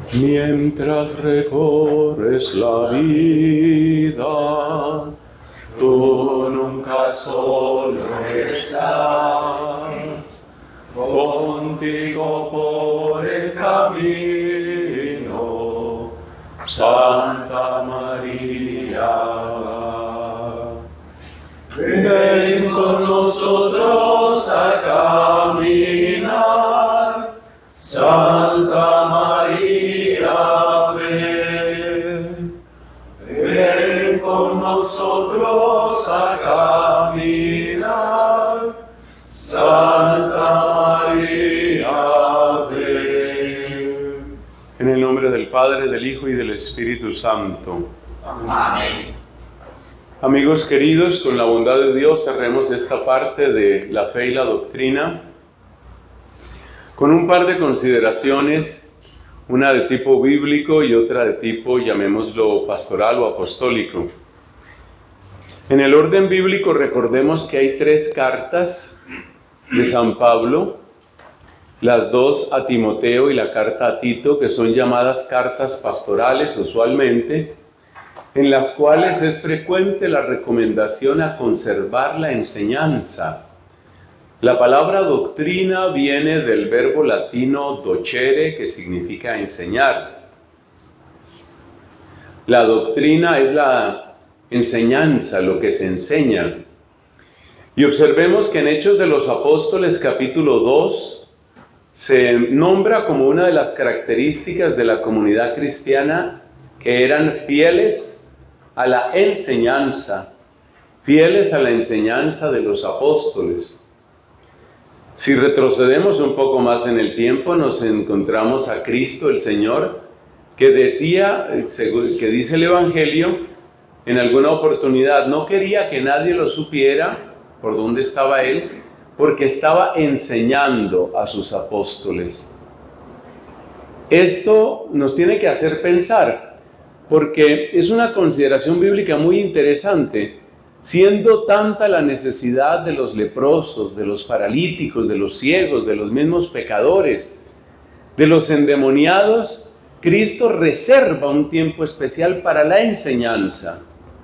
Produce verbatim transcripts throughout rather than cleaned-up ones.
Mientras recorres la vida, tú nunca solo estás, contigo por el camino, Santa María. Ven con nosotros a caminar, Santa María, ven. Ven con nosotros a caminar, Santa María, ven. En el nombre del Padre, del Hijo y del Espíritu Santo. Amén. Amigos queridos, con la bondad de Dios cerremos esta parte de la fe y la doctrina con un par de consideraciones, una de tipo bíblico y otra de tipo, llamémoslo, pastoral o apostólico. En el orden bíblico recordemos que hay tres cartas de San Pablo, las dos a Timoteo y la carta a Tito, que son llamadas cartas pastorales usualmente, en las cuales es frecuente la recomendación a conservar la enseñanza. La palabra doctrina viene del verbo latino docere, que significa enseñar. La doctrina es la enseñanza, lo que se enseña. Y observemos que en Hechos de los Apóstoles, capítulo dos, se nombra como una de las características de la comunidad cristiana que eran fieles a la enseñanza, fieles a la enseñanza de los apóstoles. Si retrocedemos un poco más en el tiempo, nos encontramos a Cristo el Señor, que decía, que dice el Evangelio, en alguna oportunidad, no quería que nadie lo supiera por dónde estaba Él, porque estaba enseñando a sus apóstoles. Esto nos tiene que hacer pensar, porque es una consideración bíblica muy interesante. Siendo tanta la necesidad de los leprosos, de los paralíticos, de los ciegos, de los mismos pecadores, de los endemoniados, Cristo reserva un tiempo especial para la enseñanza.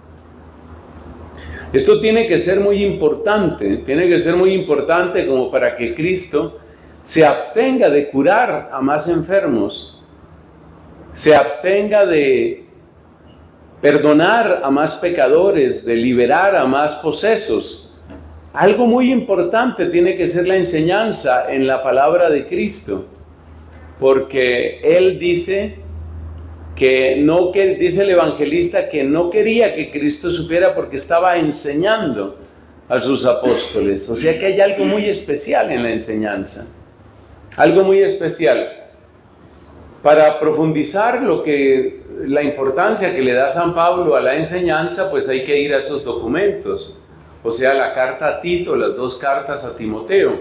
Esto tiene que ser muy importante, tiene que ser muy importante como para que Cristo se abstenga de curar a más enfermos, se abstenga de perdonar a más pecadores, de liberar a más posesos. Algo muy importante tiene que ser la enseñanza en la palabra de Cristo, porque Él dice que no, que dice el evangelista que no quería que Cristo supiera porque estaba enseñando a sus apóstoles. O sea que hay algo muy especial en la enseñanza, algo muy especial. Para profundizar lo que, la importancia que le da San Pablo a la enseñanza, pues hay que ir a esos documentos, o sea, la carta a Tito, las dos cartas a Timoteo.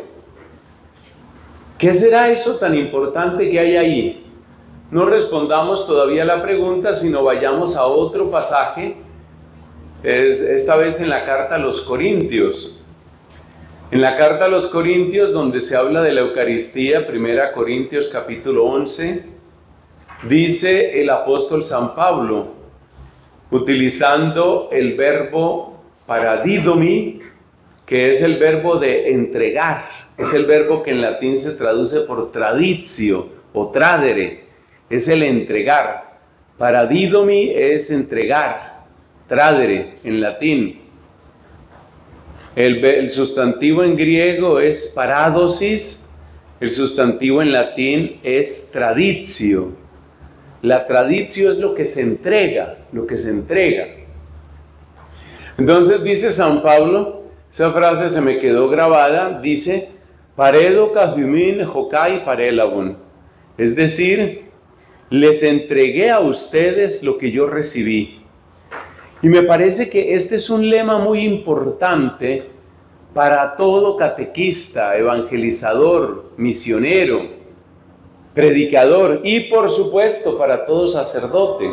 ¿Qué será eso tan importante que hay ahí? No respondamos todavía la pregunta, sino vayamos a otro pasaje, es, esta vez en la carta a los Corintios. En la carta a los Corintios, donde se habla de la Eucaristía, primera Corintios capítulo once, dice el apóstol San Pablo, utilizando el verbo paradidomi, que es el verbo de entregar, es el verbo que en latín se traduce por traditio o tradere, es el entregar. Paradidomi es entregar, tradere en latín. El, el sustantivo en griego es paradosis, el sustantivo en latín es traditio. La traditio es lo que se entrega, lo que se entrega. Entonces dice San Pablo, esa frase se me quedó grabada, dice, paredo kahumin hokai parelabun. Es decir, les entregué a ustedes lo que yo recibí. Y me parece que este es un lema muy importante para todo catequista, evangelizador, misionero, predicador y por supuesto para todo sacerdote.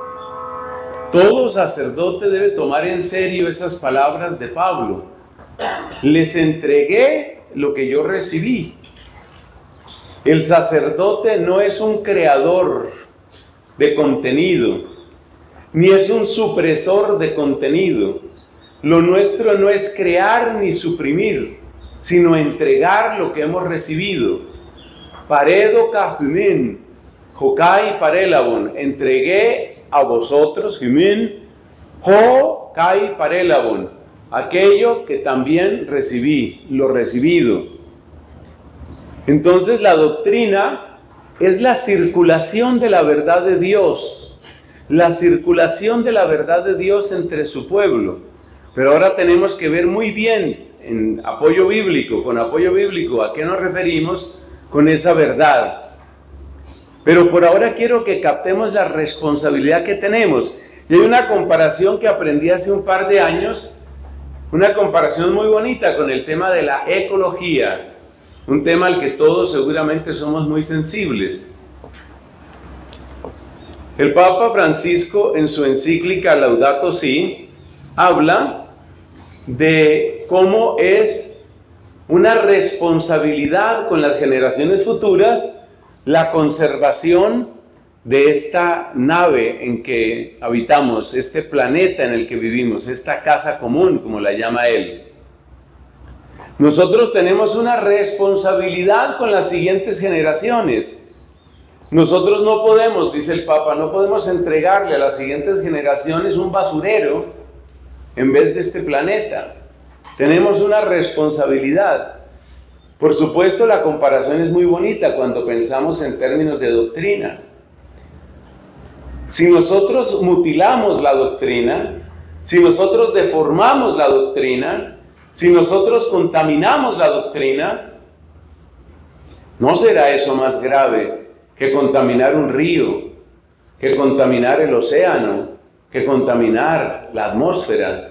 Todo sacerdote debe tomar en serio esas palabras de Pablo. Les entregué lo que yo recibí. El sacerdote no es un creador de contenido, ni es un supresor de contenido. Lo nuestro no es crear ni suprimir, sino entregar lo que hemos recibido. Paredo kahumin, hokai parelabon, entregué a vosotros, humin, ho kai parelabon, aquello que también recibí, lo recibido. Entonces la doctrina es la circulación de la verdad de Dios, la circulación de la verdad de Dios entre su pueblo. Pero ahora tenemos que ver muy bien, en apoyo bíblico, con apoyo bíblico, a qué nos referimos con esa verdad. Pero por ahora quiero que captemos la responsabilidad que tenemos. Y hay una comparación que aprendí hace un par de años, una comparación muy bonita con el tema de la ecología, un tema al que todos seguramente somos muy sensibles. El Papa Francisco, en su encíclica Laudato Si, habla de cómo es una responsabilidad con las generaciones futuras la conservación de esta nave en que habitamos, este planeta en el que vivimos, esta casa común, como la llama él. Nosotros tenemos una responsabilidad con las siguientes generaciones. Nosotros no podemos, dice el Papa, no podemos entregarle a las siguientes generaciones un basurero en vez de este planeta. Tenemos una responsabilidad. Por supuesto, la comparación es muy bonita cuando pensamos en términos de doctrina. Si nosotros mutilamos la doctrina, si nosotros deformamos la doctrina, si nosotros contaminamos la doctrina, ¿no será eso más grave que contaminar un río, que contaminar el océano, que contaminar la atmósfera?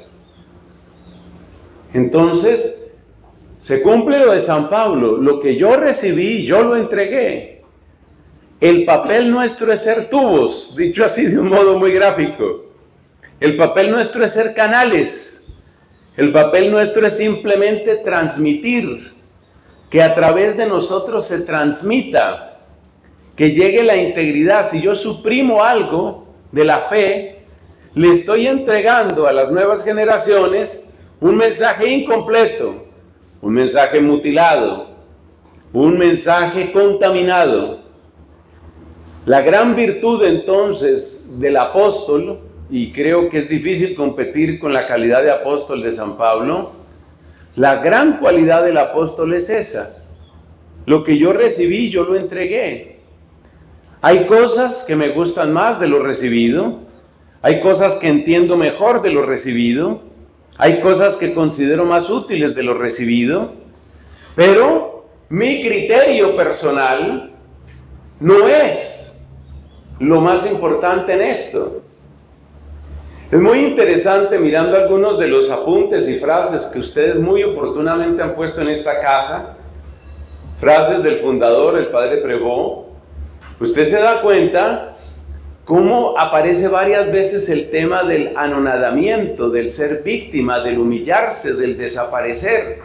Entonces, se cumple lo de San Pablo: lo que yo recibí, yo lo entregué. El papel nuestro es ser tubos, dicho así de un modo muy gráfico. El papel nuestro es ser canales. El papel nuestro es simplemente transmitir, que a través de nosotros se transmita, que llegue la integridad. Si yo suprimo algo de la fe, le estoy entregando a las nuevas generaciones un mensaje incompleto, un mensaje mutilado, un mensaje contaminado. La gran virtud entonces del apóstol, y creo que es difícil competir con la calidad de apóstol de San Pablo, la gran cualidad del apóstol es esa: lo que yo recibí, yo lo entregué. Hay cosas que me gustan más de lo recibido, hay cosas que entiendo mejor de lo recibido, hay cosas que considero más útiles de lo recibido, pero mi criterio personal no es lo más importante en esto. Es muy interesante, mirando algunos de los apuntes y frases que ustedes muy oportunamente han puesto en esta casa, frases del fundador, el padre Prévost. Usted se da cuenta cómo aparece varias veces el tema del anonadamiento, del ser víctima, del humillarse, del desaparecer.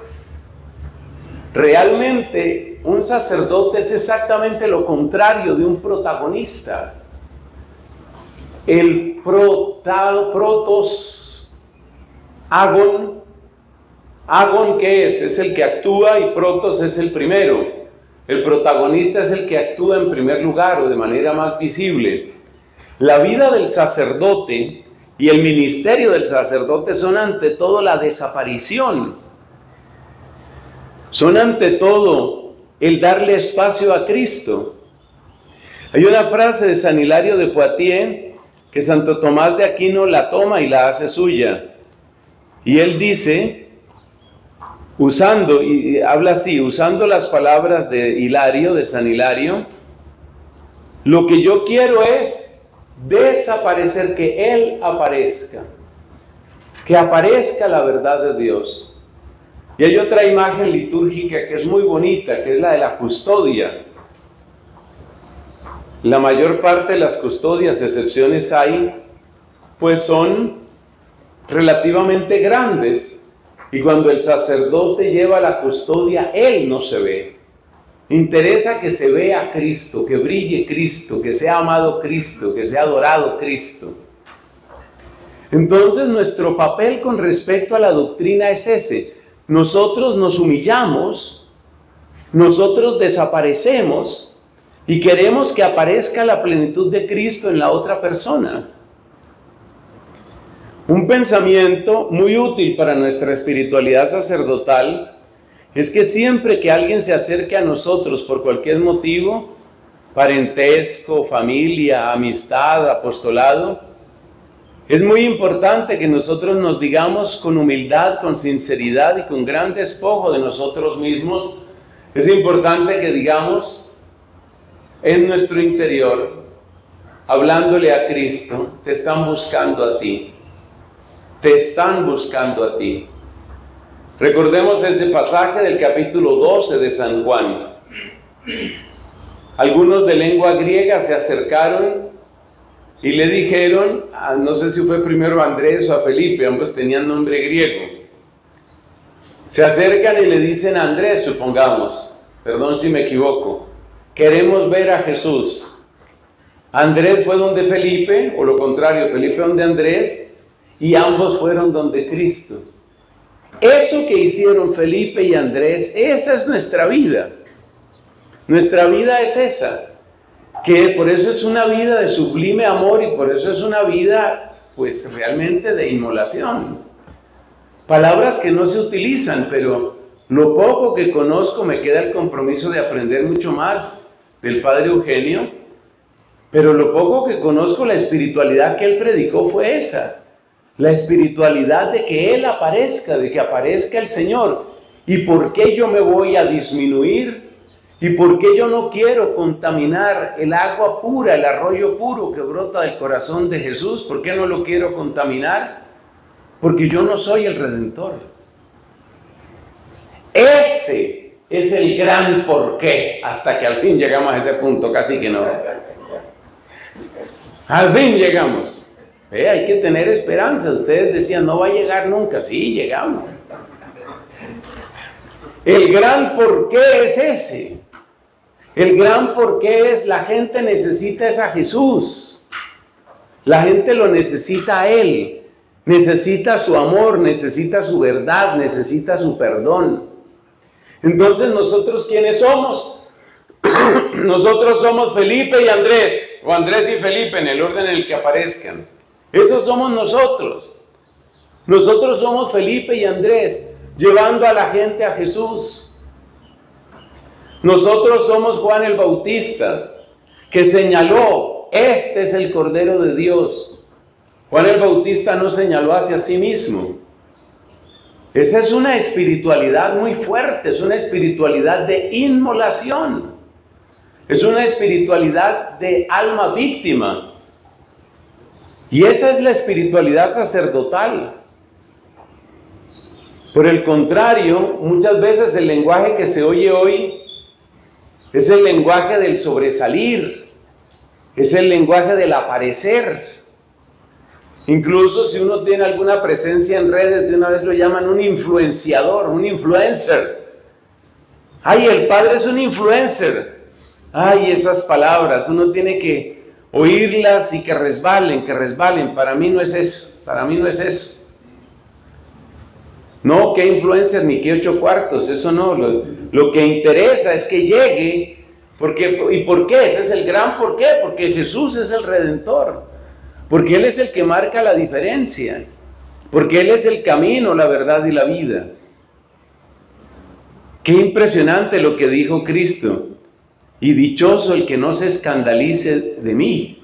Realmente, un sacerdote es exactamente lo contrario de un protagonista. El prota, protos, agon, agon ¿qué es? Es el que actúa, y protos es el primero. El protagonista es el que actúa en primer lugar o de manera más visible. La vida del sacerdote y el ministerio del sacerdote son ante todo la desaparición. Son ante todo el darle espacio a Cristo. Hay una frase de San Hilario de Poitiers que Santo Tomás de Aquino la toma y la hace suya. Y él dice, usando, y habla así, usando las palabras de Hilario, de San Hilario: lo que yo quiero es desaparecer, que Él aparezca, que aparezca la verdad de Dios. Y hay otra imagen litúrgica que es muy bonita, que es la de la custodia. La mayor parte de las custodias, excepciones hay, pues son relativamente grandes, y cuando el sacerdote lleva la custodia, él no se ve. interesa que se vea Cristo, que brille Cristo, que sea amado Cristo, que sea adorado Cristo. Entonces nuestro papel con respecto a la doctrina es ese. Nosotros nos humillamos, nosotros desaparecemos y queremos que aparezca la plenitud de Cristo en la otra persona. Un pensamiento muy útil para nuestra espiritualidad sacerdotal es que siempre que alguien se acerque a nosotros por cualquier motivo, parentesco, familia, amistad, apostolado, es muy importante que nosotros nos digamos con humildad, con sinceridad y con gran despojo de nosotros mismos. Es importante que digamos en nuestro interior, hablándole a Cristo, te están buscando a ti, te están buscando a ti. Recordemos ese pasaje del capítulo doce de San Juan. Algunos de lengua griega se acercaron y le dijeron, no sé si fue primero a Andrés o a Felipe, ambos tenían nombre griego. Se acercan y le dicen a Andrés, supongamos, perdón si me equivoco, queremos ver a Jesús. Andrés fue donde Felipe, o lo contrario, Felipe donde Andrés, y ambos fueron donde Cristo. Eso que hicieron Felipe y Andrés, esa es nuestra vida. Nuestra vida es esa, que por eso es una vida de sublime amor y por eso es una vida, pues realmente de inmolación. Palabras que no se utilizan, pero lo poco que conozco me queda el compromiso de aprender mucho más del Padre Eugenio, pero lo poco que conozco, la espiritualidad que él predicó fue esa, la espiritualidad de que Él aparezca, de que aparezca el Señor. ¿Y por qué yo me voy a disminuir? ¿Y por qué yo no quiero contaminar el agua pura, el arroyo puro que brota del corazón de Jesús? ¿Por qué no lo quiero contaminar? Porque yo no soy el Redentor. Ese es el gran porqué, hasta que al fin llegamos a ese punto, casi que no. Al fin llegamos. Eh, hay que tener esperanza. Ustedes decían, no va a llegar nunca. Sí, llegamos. El gran porqué es ese. El gran porqué es la gente necesita es a Jesús. La gente lo necesita a Él. Necesita su amor, necesita su verdad, necesita su perdón. Entonces, ¿nosotros quiénes somos? Nosotros somos Felipe y Andrés, o Andrés y Felipe en el orden en el que aparezcan. Esos somos nosotros. Nosotros somos Felipe y Andrés, llevando a la gente a Jesús. Nosotros somos Juan el Bautista, que señaló, este es el Cordero de Dios. Juan el Bautista no señaló hacia sí mismo. Esa es una espiritualidad muy fuerte, es una espiritualidad de inmolación. Es una espiritualidad de alma víctima. Y esa es la espiritualidad sacerdotal. Por el contrario, muchas veces el lenguaje que se oye hoy es el lenguaje del sobresalir, es el lenguaje del aparecer. Incluso si uno tiene alguna presencia en redes, de una vez lo llaman un influenciador, un influencer. ¡Ay, el padre es un influencer! ¡Ay, esas palabras! Uno tiene que oírlas y que resbalen, que resbalen. Para mí no es eso, para mí no es eso. No, qué influencer ni qué ocho cuartos, eso no. Lo, lo que interesa es que llegue. Porque, ¿y por qué? Ese es el gran por qué. Porque Jesús es el Redentor. Porque Él es el que marca la diferencia. Porque Él es el camino, la verdad y la vida. Qué impresionante lo que dijo Cristo. Y dichoso el que no se escandalice de mí.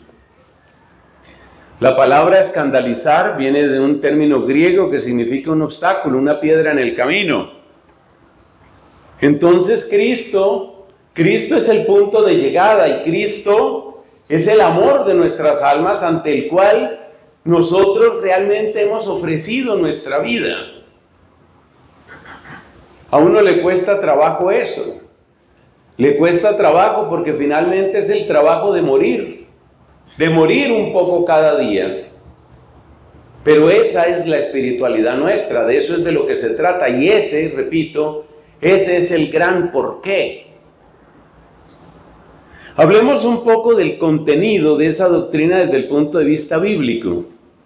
La palabra escandalizar viene de un término griego que significa un obstáculo, una piedra en el camino. Entonces Cristo, Cristo es el punto de llegada y Cristo es el amor de nuestras almas ante el cual nosotros realmente hemos ofrecido nuestra vida. A uno le cuesta trabajo eso. Le cuesta trabajo porque finalmente es el trabajo de morir. De morir un poco cada día. Pero esa es la espiritualidad nuestra, de eso es de lo que se trata. Y ese, repito, ese es el gran porqué. Hablemos un poco del contenido de esa doctrina desde el punto de vista bíblico.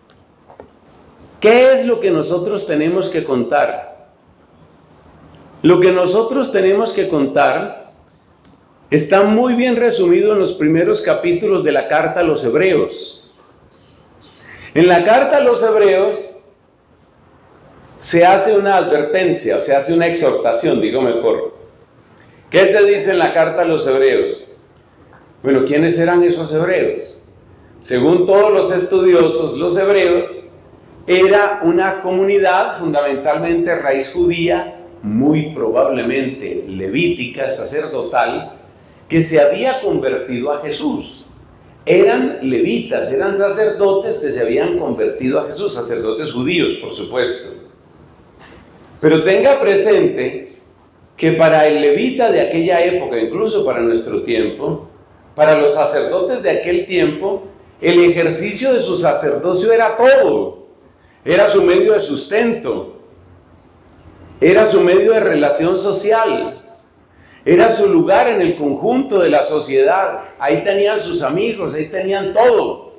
¿Qué es lo que nosotros tenemos que contar? Lo que nosotros tenemos que contar está muy bien resumido en los primeros capítulos de la carta a los Hebreos. En la carta a los Hebreos se hace una advertencia, o se hace una exhortación, digo mejor. ¿Qué se dice en la carta a los Hebreos? Bueno, ¿quiénes eran esos hebreos? Según todos los estudiosos, los hebreos era una comunidad fundamentalmente raíz judía, muy probablemente levítica, sacerdotal, que se había convertido a Jesús. Eran levitas, eran sacerdotes que se habían convertido a Jesús, sacerdotes judíos, por supuesto. Pero tenga presente que para el levita de aquella época, incluso para nuestro tiempo, para los sacerdotes de aquel tiempo, el ejercicio de su sacerdocio era todo. Era su medio de sustento, era su medio de relación social, era su lugar en el conjunto de la sociedad. Ahí tenían sus amigos, ahí tenían todo.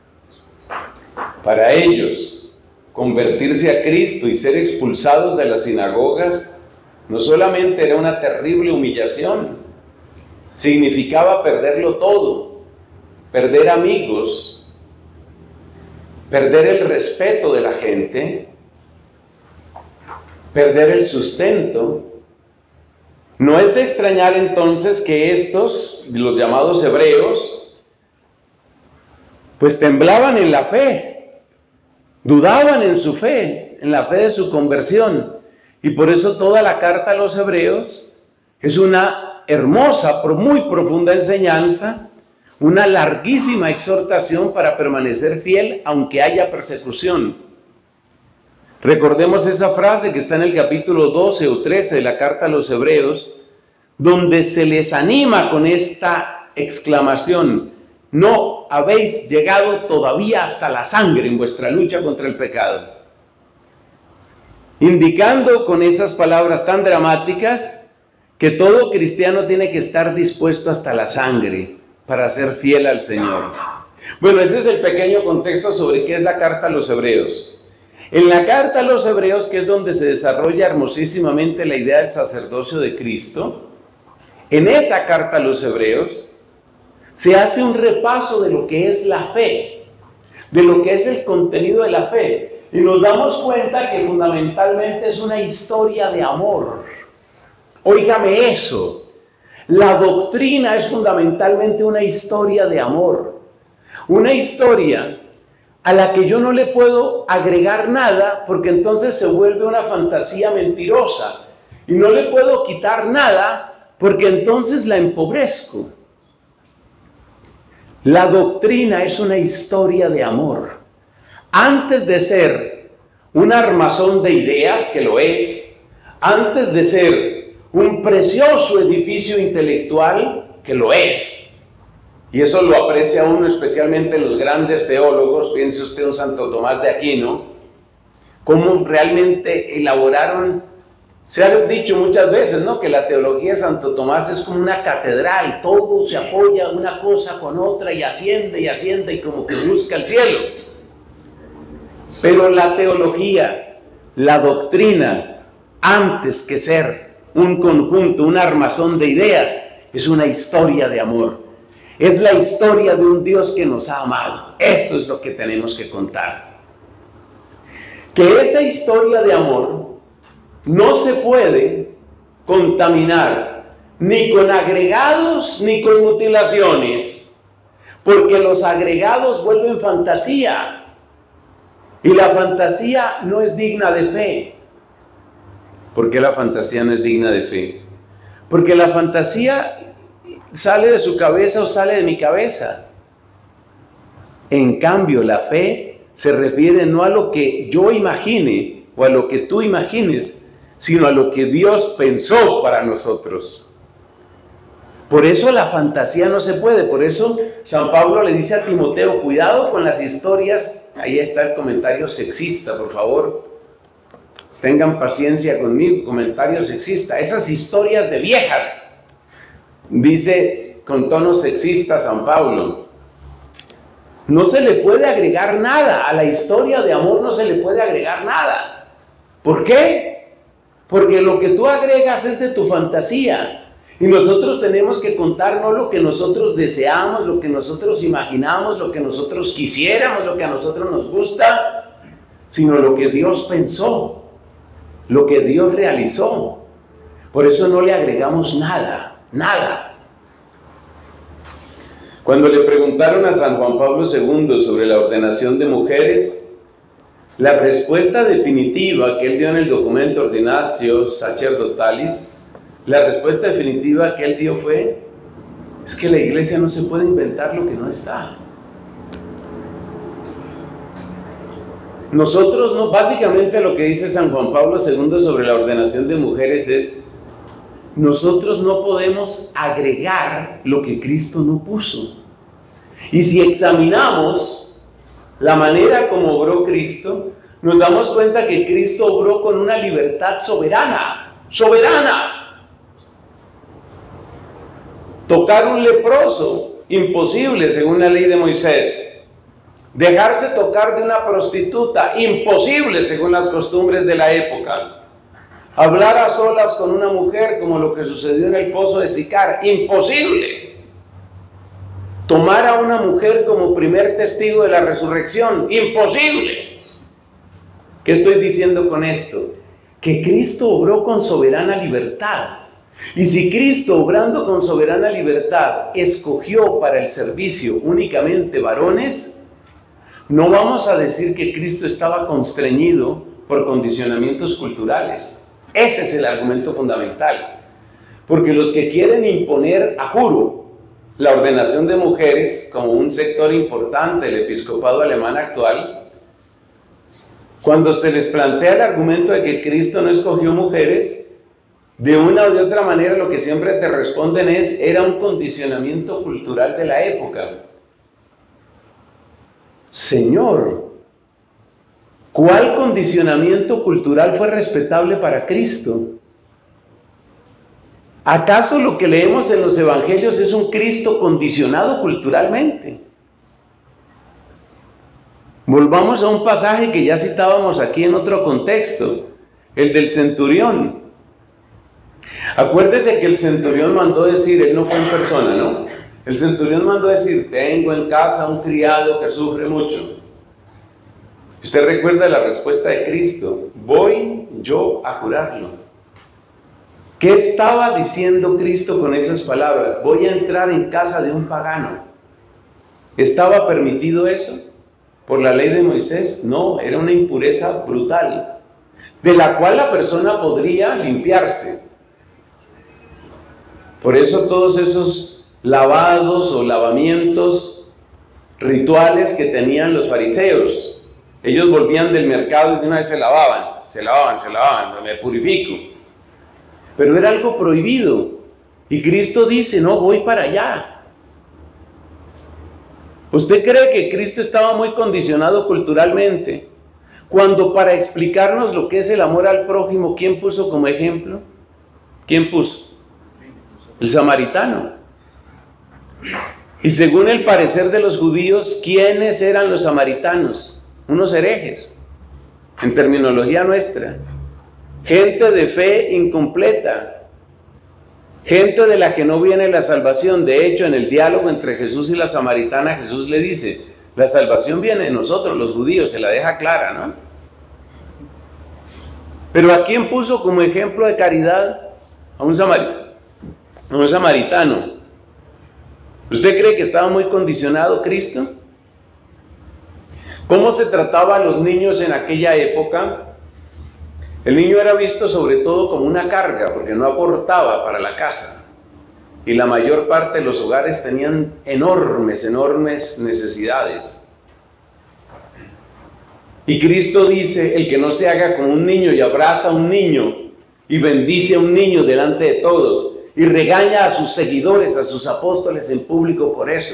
Para ellos, convertirse a Cristo y ser expulsados de las sinagogas no solamente era una terrible humillación, significaba perderlo todo, perder amigos, perder el respeto de la gente, perder el sustento. No es de extrañar entonces que estos, los llamados hebreos, pues temblaban en la fe, dudaban en su fe, en la fe de su conversión. Y por eso toda la carta a los hebreos es una hermosa, pero muy profunda enseñanza, una larguísima exhortación para permanecer fiel aunque haya persecución. Recordemos esa frase que está en el capítulo doce o trece de la carta a los Hebreos, donde se les anima con esta exclamación: no habéis llegado todavía hasta la sangre en vuestra lucha contra el pecado. Indicando con esas palabras tan dramáticas que todo cristiano tiene que estar dispuesto hasta la sangre para ser fiel al Señor. Bueno, ese es el pequeño contexto sobre qué es la carta a los Hebreos. En la carta a los Hebreos, que es donde se desarrolla hermosísimamente la idea del sacerdocio de Cristo, en esa carta a los Hebreos se hace un repaso de lo que es la fe, de lo que es el contenido de la fe, y nos damos cuenta que fundamentalmente es una historia de amor. Óigame eso, la doctrina es fundamentalmente una historia de amor, una historia a la que yo no le puedo agregar nada, porque entonces se vuelve una fantasía mentirosa, y no le puedo quitar nada, porque entonces la empobrezco. La doctrina es una historia de amor. Antes de ser un armazón de ideas, que lo es, antes de ser un precioso edificio intelectual, que lo es, y eso lo aprecia uno especialmente los grandes teólogos, piense usted un Santo Tomás de Aquino, cómo realmente elaboraron. Se ha dicho muchas veces, ¿no?, que la teología de Santo Tomás es como una catedral, todo se apoya una cosa con otra y asciende y asciende y como que busca el cielo. Pero la teología, la doctrina, antes que ser un conjunto, un armazón de ideas, es una historia de amor. Es la historia de un Dios que nos ha amado. Eso es lo que tenemos que contar. Que esa historia de amor no se puede contaminar ni con agregados ni con mutilaciones, porque los agregados vuelven fantasía, y la fantasía no es digna de fe. ¿Por qué la fantasía no es digna de fe? Porque la fantasía sale de su cabeza o sale de mi cabeza. En cambio, la fe se refiere no a lo que yo imagine o a lo que tú imagines, sino a lo que Dios pensó para nosotros. Por eso la fantasía no se puede. Por eso San Pablo le dice a Timoteo: cuidado con las historias. Ahí está el comentario sexista, por favor. Tengan paciencia conmigo, comentario sexista. Esas historias de viejas. Dice con tono sexista a San Pablo. No se le puede agregar nada, a la historia de amor no se le puede agregar nada. ¿Por qué? Porque lo que tú agregas es de tu fantasía. Y nosotros tenemos que contar no lo que nosotros deseamos, lo que nosotros imaginamos, lo que nosotros quisiéramos, lo que a nosotros nos gusta, sino lo que Dios pensó, lo que Dios realizó. Por eso no le agregamos nada, nada. Cuando le preguntaron a San Juan Pablo segundo sobre la ordenación de mujeres, la respuesta definitiva que él dio en el documento Ordinatio Sacerdotalis, la respuesta definitiva que él dio fue, es que la iglesia no se puede inventar lo que no está. Nosotros, no, básicamente lo que dice San Juan Pablo segundo sobre la ordenación de mujeres es, nosotros no podemos agregar lo que Cristo no puso. Y si examinamos la manera como obró Cristo, nos damos cuenta que Cristo obró con una libertad soberana, soberana. Tocar un leproso, imposible según la ley de Moisés. Dejarse tocar de una prostituta, imposible según las costumbres de la época. Hablar a solas con una mujer, como lo que sucedió en el pozo de Sicar, imposible. Tomar a una mujer como primer testigo de la resurrección, imposible. ¿Qué estoy diciendo con esto? Que Cristo obró con soberana libertad. Y si Cristo, obrando con soberana libertad, escogió para el servicio únicamente varones, no vamos a decir que Cristo estaba constreñido por condicionamientos culturales. Ese es el argumento fundamental. Porque los que quieren imponer a juro la ordenación de mujeres como un sector importante del episcopado alemán actual, cuando se les plantea el argumento de que Cristo no escogió mujeres, de una o de otra manera lo que siempre te responden es, era un condicionamiento cultural de la época. Señor, ¿cuál condicionamiento cultural fue respetable para Cristo? ¿Acaso lo que leemos en los evangelios es un Cristo condicionado culturalmente? Volvamos a un pasaje que ya citábamos aquí en otro contexto, el del centurión. Acuérdese que el centurión mandó decir, él no fue en persona, ¿no? El centurión mandó decir, tengo en casa un criado que sufre mucho. Usted recuerda la respuesta de Cristo, voy yo a curarlo. ¿Qué estaba diciendo Cristo con esas palabras? Voy a entrar en casa de un pagano. ¿Estaba permitido eso por la ley de Moisés? No, era una impureza brutal, de la cual la persona podría limpiarse. Por eso todos esos lavados o lavamientos rituales que tenían los fariseos, ellos volvían del mercado y de una vez se lavaban, se lavaban, se lavaban, me purifico. Pero era algo prohibido. Y Cristo dice, no, voy para allá. ¿Usted cree que Cristo estaba muy condicionado culturalmente? Cuando para explicarnos lo que es el amor al prójimo, ¿quién puso como ejemplo? ¿Quién puso? El samaritano. Y según el parecer de los judíos, ¿quiénes eran los samaritanos? Unos herejes, en terminología nuestra. Gente de fe incompleta, gente de la que no viene la salvación. De hecho, en el diálogo entre Jesús y la samaritana, Jesús le dice, la salvación viene de nosotros, los judíos, se la deja clara, ¿no? Pero ¿a quién puso como ejemplo de caridad? A un, samar- a un samaritano. ¿Usted cree que estaba muy condicionado Cristo? ¿Cómo se trataba a los niños en aquella época? El niño era visto sobre todo como una carga, porque no aportaba para la casa. Y la mayor parte de los hogares tenían enormes, enormes necesidades. Y Cristo dice, el que no se haga como un niño y abraza a un niño y bendice a un niño delante de todos y regaña a sus seguidores, a sus apóstoles en público por eso.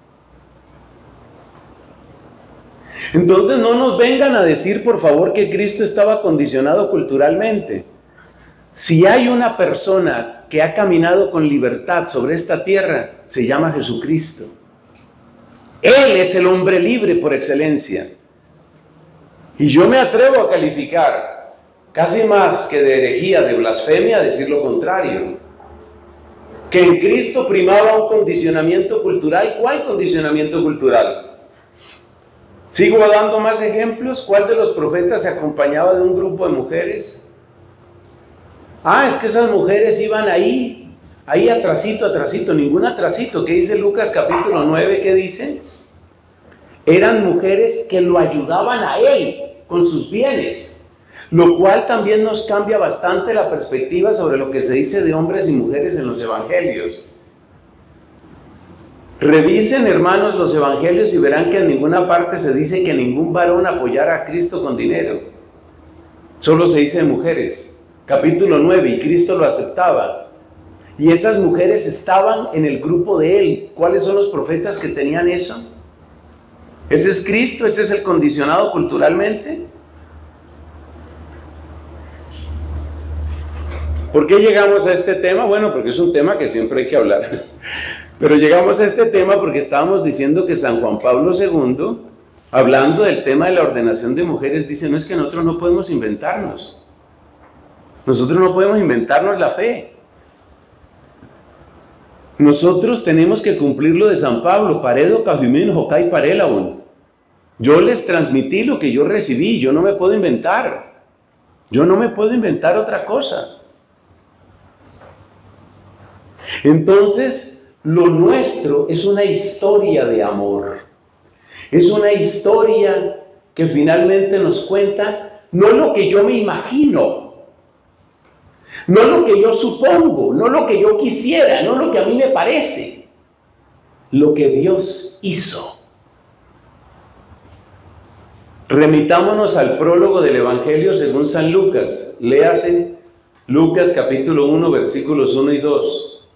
Entonces no nos vengan a decir, por favor, que Cristo estaba condicionado culturalmente. Si hay una persona que ha caminado con libertad sobre esta tierra, se llama Jesucristo. Él es el hombre libre por excelencia. Y yo me atrevo a calificar, casi más que de herejía, de blasfemia, decir lo contrario. Que en Cristo primaba un condicionamiento cultural. ¿Cuál condicionamiento cultural? Sigo dando más ejemplos. ¿Cuál de los profetas se acompañaba de un grupo de mujeres? Ah, es que esas mujeres iban ahí, ahí atrasito, atrasito, ningún atrasito. ¿Qué dice Lucas capítulo nueve? ¿Qué dice? Eran mujeres que lo ayudaban a él con sus bienes, lo cual también nos cambia bastante la perspectiva sobre lo que se dice de hombres y mujeres en los evangelios. Revisen, hermanos, los evangelios y verán que en ninguna parte se dice que ningún varón apoyara a Cristo con dinero. Solo se dice de mujeres. Capítulo nueve, y Cristo lo aceptaba. Y esas mujeres estaban en el grupo de él. ¿Cuáles son los profetas que tenían eso? ¿Ese es Cristo? ¿Ese es el condicionado culturalmente? ¿Por qué llegamos a este tema? Bueno, porque es un tema que siempre hay que hablar. Pero llegamos a este tema porque estábamos diciendo que San Juan Pablo segundo, hablando del tema de la ordenación de mujeres, dice, no es que nosotros no podemos inventarnos. Nosotros no podemos inventarnos la fe. Nosotros tenemos que cumplir lo de San Pablo, paredo, cajimeno, jocay, parelabon. Yo les transmití lo que yo recibí, yo no me puedo inventar. Yo no me puedo inventar otra cosa. Entonces, lo nuestro es una historia de amor. Es una historia que finalmente nos cuenta no lo que yo me imagino, no lo que yo supongo, no lo que yo quisiera, no lo que a mí me parece, lo que Dios hizo. Remitámonos al prólogo del Evangelio según San Lucas. Léase Lucas capítulo uno, versículos uno y dos.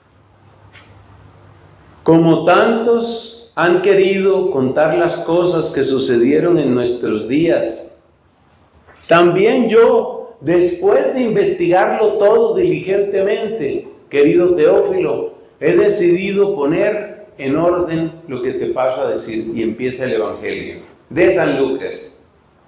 Como tantos han querido contar las cosas que sucedieron en nuestros días, también yo, después de investigarlo todo diligentemente, querido Teófilo, he decidido poner en orden lo que te paso a decir. Y empieza el Evangelio de San Lucas.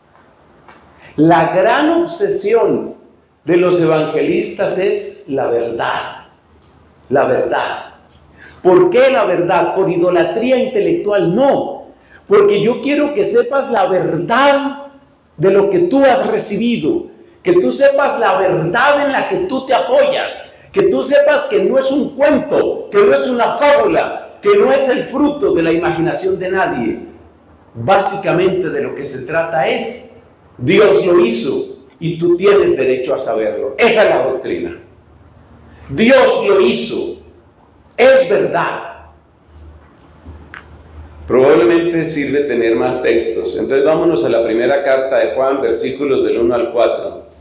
La gran obsesión de los evangelistas es la verdad. La verdad. ¿Por qué la verdad? ¿Por idolatría intelectual? No. Porque yo quiero que sepas la verdad de lo que tú has recibido. Que tú sepas la verdad en la que tú te apoyas, que tú sepas que no es un cuento, que no es una fábula, que no es el fruto de la imaginación de nadie. Básicamente de lo que se trata es, Dios lo hizo y tú tienes derecho a saberlo. Esa es la doctrina. Dios lo hizo, es verdad. Probablemente sirve tener más textos. Entonces vámonos a la primera carta de Juan, versículos del uno al cuatro.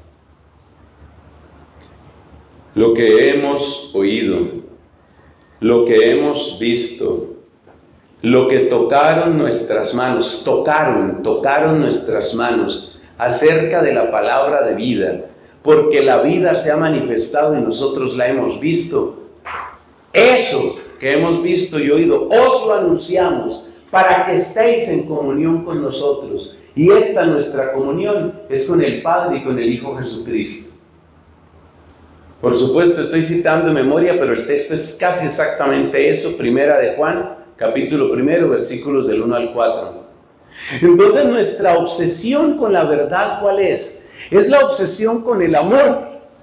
Lo que hemos oído, lo que hemos visto, lo que tocaron nuestras manos, tocaron, tocaron nuestras manos acerca de la palabra de vida, porque la vida se ha manifestado y nosotros la hemos visto. Eso que hemos visto y oído, os lo anunciamos, para que estéis en comunión con nosotros. Y esta nuestra comunión es con el Padre y con el Hijo Jesucristo. Por supuesto, estoy citando de memoria, pero el texto es casi exactamente eso. Primera de Juan, capítulo primero, versículos del uno al cuatro. Entonces, nuestra obsesión con la verdad, ¿cuál es? Es la obsesión con el amor.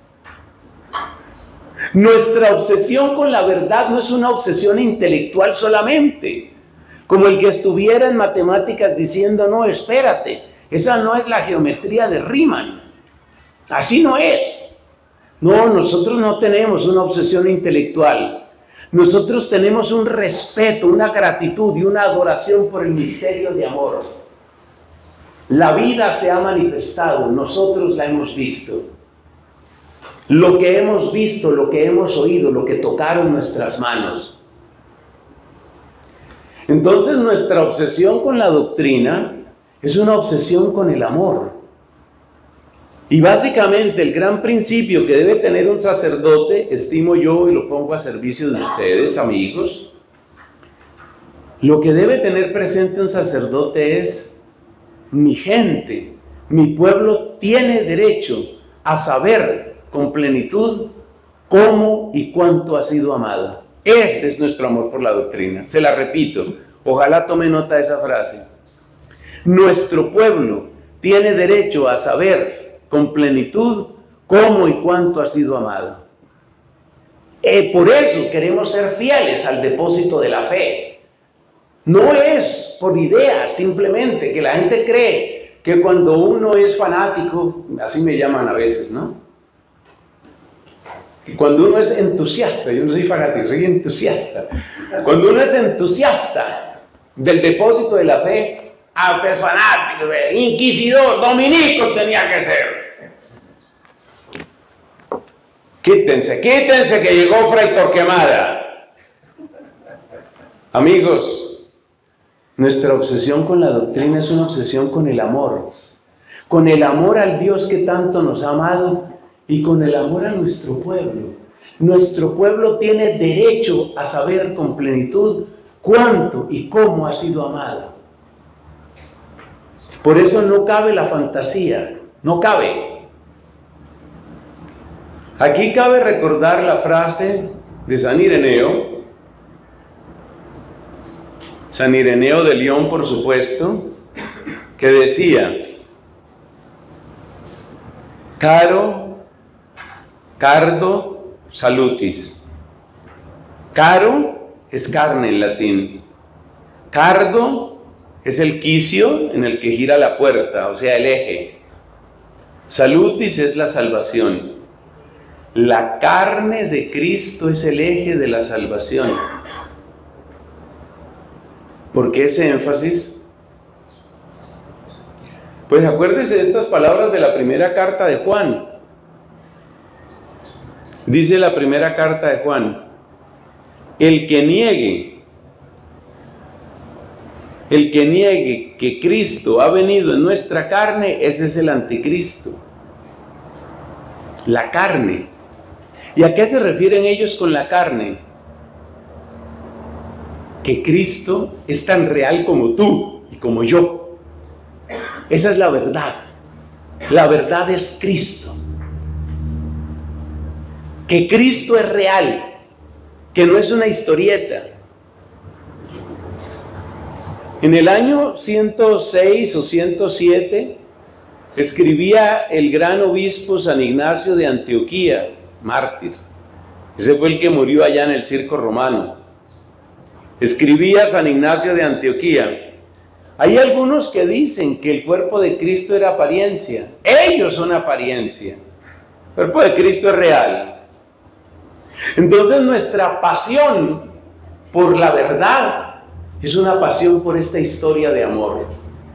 Nuestra obsesión con la verdad no es una obsesión intelectual solamente, como el que estuviera en matemáticas diciendo, no, espérate, esa no es la geometría de Riemann. Así no es. No, nosotros no tenemos una obsesión intelectual. Nosotros tenemos un respeto, una gratitud y una adoración por el misterio de amor. La vida se ha manifestado, nosotros la hemos visto. Lo que hemos visto, lo que hemos oído, lo que tocaron nuestras manos. Entonces nuestra obsesión con la doctrina es una obsesión con el amor. Y básicamente el gran principio que debe tener un sacerdote, estimo yo y lo pongo a servicio de ustedes, amigos, lo que debe tener presente un sacerdote es: mi gente, mi pueblo tiene derecho a saber con plenitud cómo y cuánto ha sido amado. Ese es nuestro amor por la doctrina. Se la repito, ojalá tome nota de esa frase. Nuestro pueblo tiene derecho a saber con plenitud cómo y cuánto ha sido amado. Eh, por eso queremos ser fieles al depósito de la fe. No es por idea, simplemente que la gente cree que cuando uno es fanático, así me llaman a veces, ¿no? Que cuando uno es entusiasta, yo no soy fanático, soy entusiasta. Cuando uno es entusiasta del depósito de la fe, ah, usted es fanático, inquisidor, dominico tenía que ser. Quítense, quítense que llegó Fray Torquemada. Amigos, nuestra obsesión con la doctrina es una obsesión con el amor. Con el amor al Dios que tanto nos ha amado y con el amor a nuestro pueblo. Nuestro pueblo tiene derecho a saber con plenitud cuánto y cómo ha sido amado. Por eso no cabe la fantasía, no cabe. Aquí cabe recordar la frase de San Ireneo, San Ireneo de León, por supuesto, que decía: caro, cardo, salutis. Caro es carne en latín. Cardo es el quicio en el que gira la puerta, o sea, el eje. Salutis es la salvación. La carne de Cristo es el eje de la salvación. ¿Por qué ese énfasis? Pues acuérdese de estas palabras de la primera carta de Juan. Dice la primera carta de Juan: el que niegue, el que niegue que Cristo ha venido en nuestra carne, ese es el anticristo. La carne. ¿Y a qué se refieren ellos con la carne? Que Cristo es tan real como tú y como yo. Esa es la verdad. La verdad es Cristo. Que Cristo es real, que no es una historieta. En el año ciento seis o ciento siete escribía el gran obispo San Ignacio de Antioquía, mártir. Ese fue el que murió allá en el circo romano. Escribía San Ignacio de Antioquía: hay algunos que dicen que el cuerpo de Cristo era apariencia. Ellos son apariencia. El cuerpo de Cristo es real. Entonces nuestra pasión por la verdad es una pasión por esta historia de amor.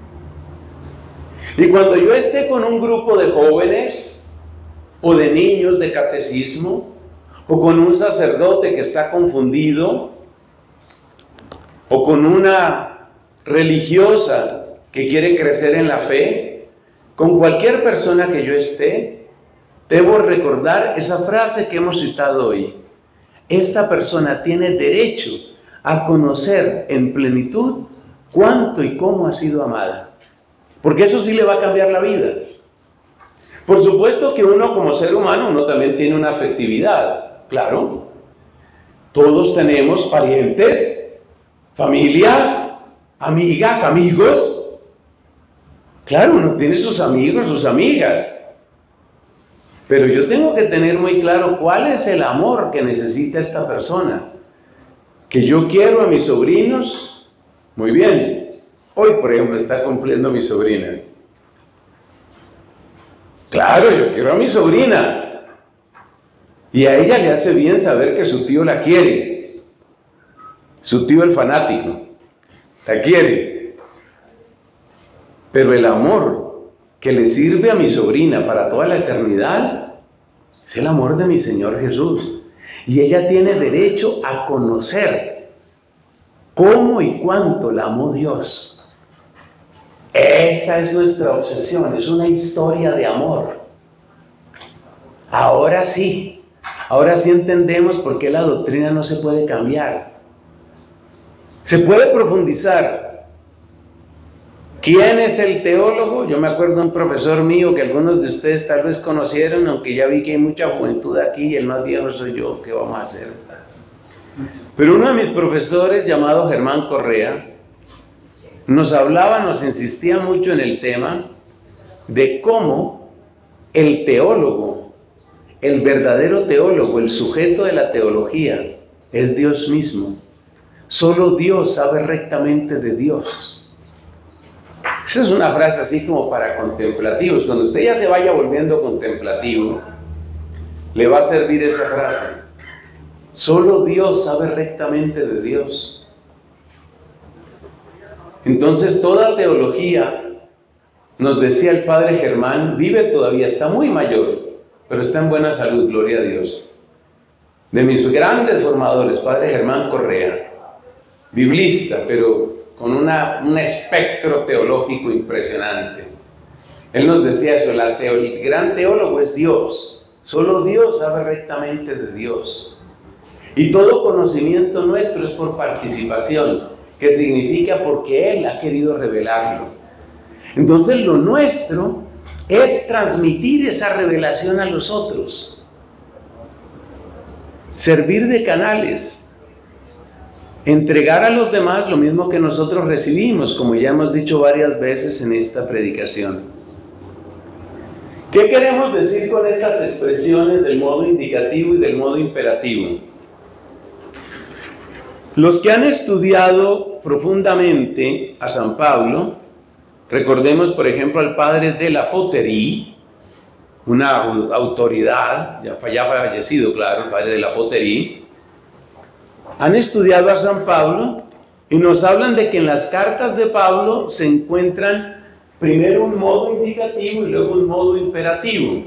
Y cuando yo esté con un grupo de jóvenes o de niños de catecismo, o con un sacerdote que está confundido, o con una religiosa que quiere crecer en la fe, con cualquier persona que yo esté, debo recordar esa frase que hemos citado hoy: esta persona tiene derecho a conocer en plenitud cuánto y cómo ha sido amada, porque eso sí le va a cambiar la vida. Por supuesto que uno como ser humano, uno también tiene una afectividad, claro. Todos tenemos parientes, familia, amigas, amigos. Claro, uno tiene sus amigos, sus amigas. Pero yo tengo que tener muy claro cuál es el amor que necesita esta persona. Que yo quiero a mis sobrinos, muy bien. Hoy, por ejemplo, está cumpliendo mi sobrina. Claro, yo quiero a mi sobrina. Y a ella le hace bien saber que su tío la quiere. Su tío el fanático la quiere. Pero el amor que le sirve a mi sobrina para toda la eternidad es el amor de mi Señor Jesús. Y ella tiene derecho a conocer cómo y cuánto la amó Dios. Esa es nuestra obsesión, es una historia de amor. Ahora sí, ahora sí entendemos por qué la doctrina no se puede cambiar. Se puede profundizar. ¿Quién es el teólogo? Yo me acuerdo de un profesor mío que algunos de ustedes tal vez conocieron, aunque ya vi que hay mucha juventud aquí y el más viejo soy yo, ¿qué vamos a hacer? Pero uno de mis profesores, llamado Germán Correa, nos hablaba, nos insistía mucho en el tema de cómo el teólogo, el verdadero teólogo, el sujeto de la teología, es Dios mismo. Solo Dios sabe rectamente de Dios. Esa es una frase así como para contemplativos. Cuando usted ya se vaya volviendo contemplativo, le va a servir esa frase. Solo Dios sabe rectamente de Dios. Entonces toda teología, nos decía el padre Germán, vive todavía, está muy mayor, pero está en buena salud, gloria a Dios. De mis grandes formadores, padre Germán Correa, biblista, pero con una, un espectro teológico impresionante. Él nos decía eso, la teo, el gran teólogo es Dios. Solo Dios sabe rectamente de Dios. Y todo conocimiento nuestro es por participación, que significa porque Él ha querido revelarlo. Entonces lo nuestro es transmitir esa revelación a los otros. Servir de canales. Entregar a los demás lo mismo que nosotros recibimos, como ya hemos dicho varias veces en esta predicación. ¿Qué queremos decir con estas expresiones del modo indicativo y del modo imperativo? Los que han estudiado profundamente a San Pablo, recordemos por ejemplo al padre de la Poterie, una autoridad, ya fallecido, claro, el padre de la Poterie, han estudiado a San Pablo y nos hablan de que en las cartas de Pablo se encuentran primero un modo indicativo y luego un modo imperativo.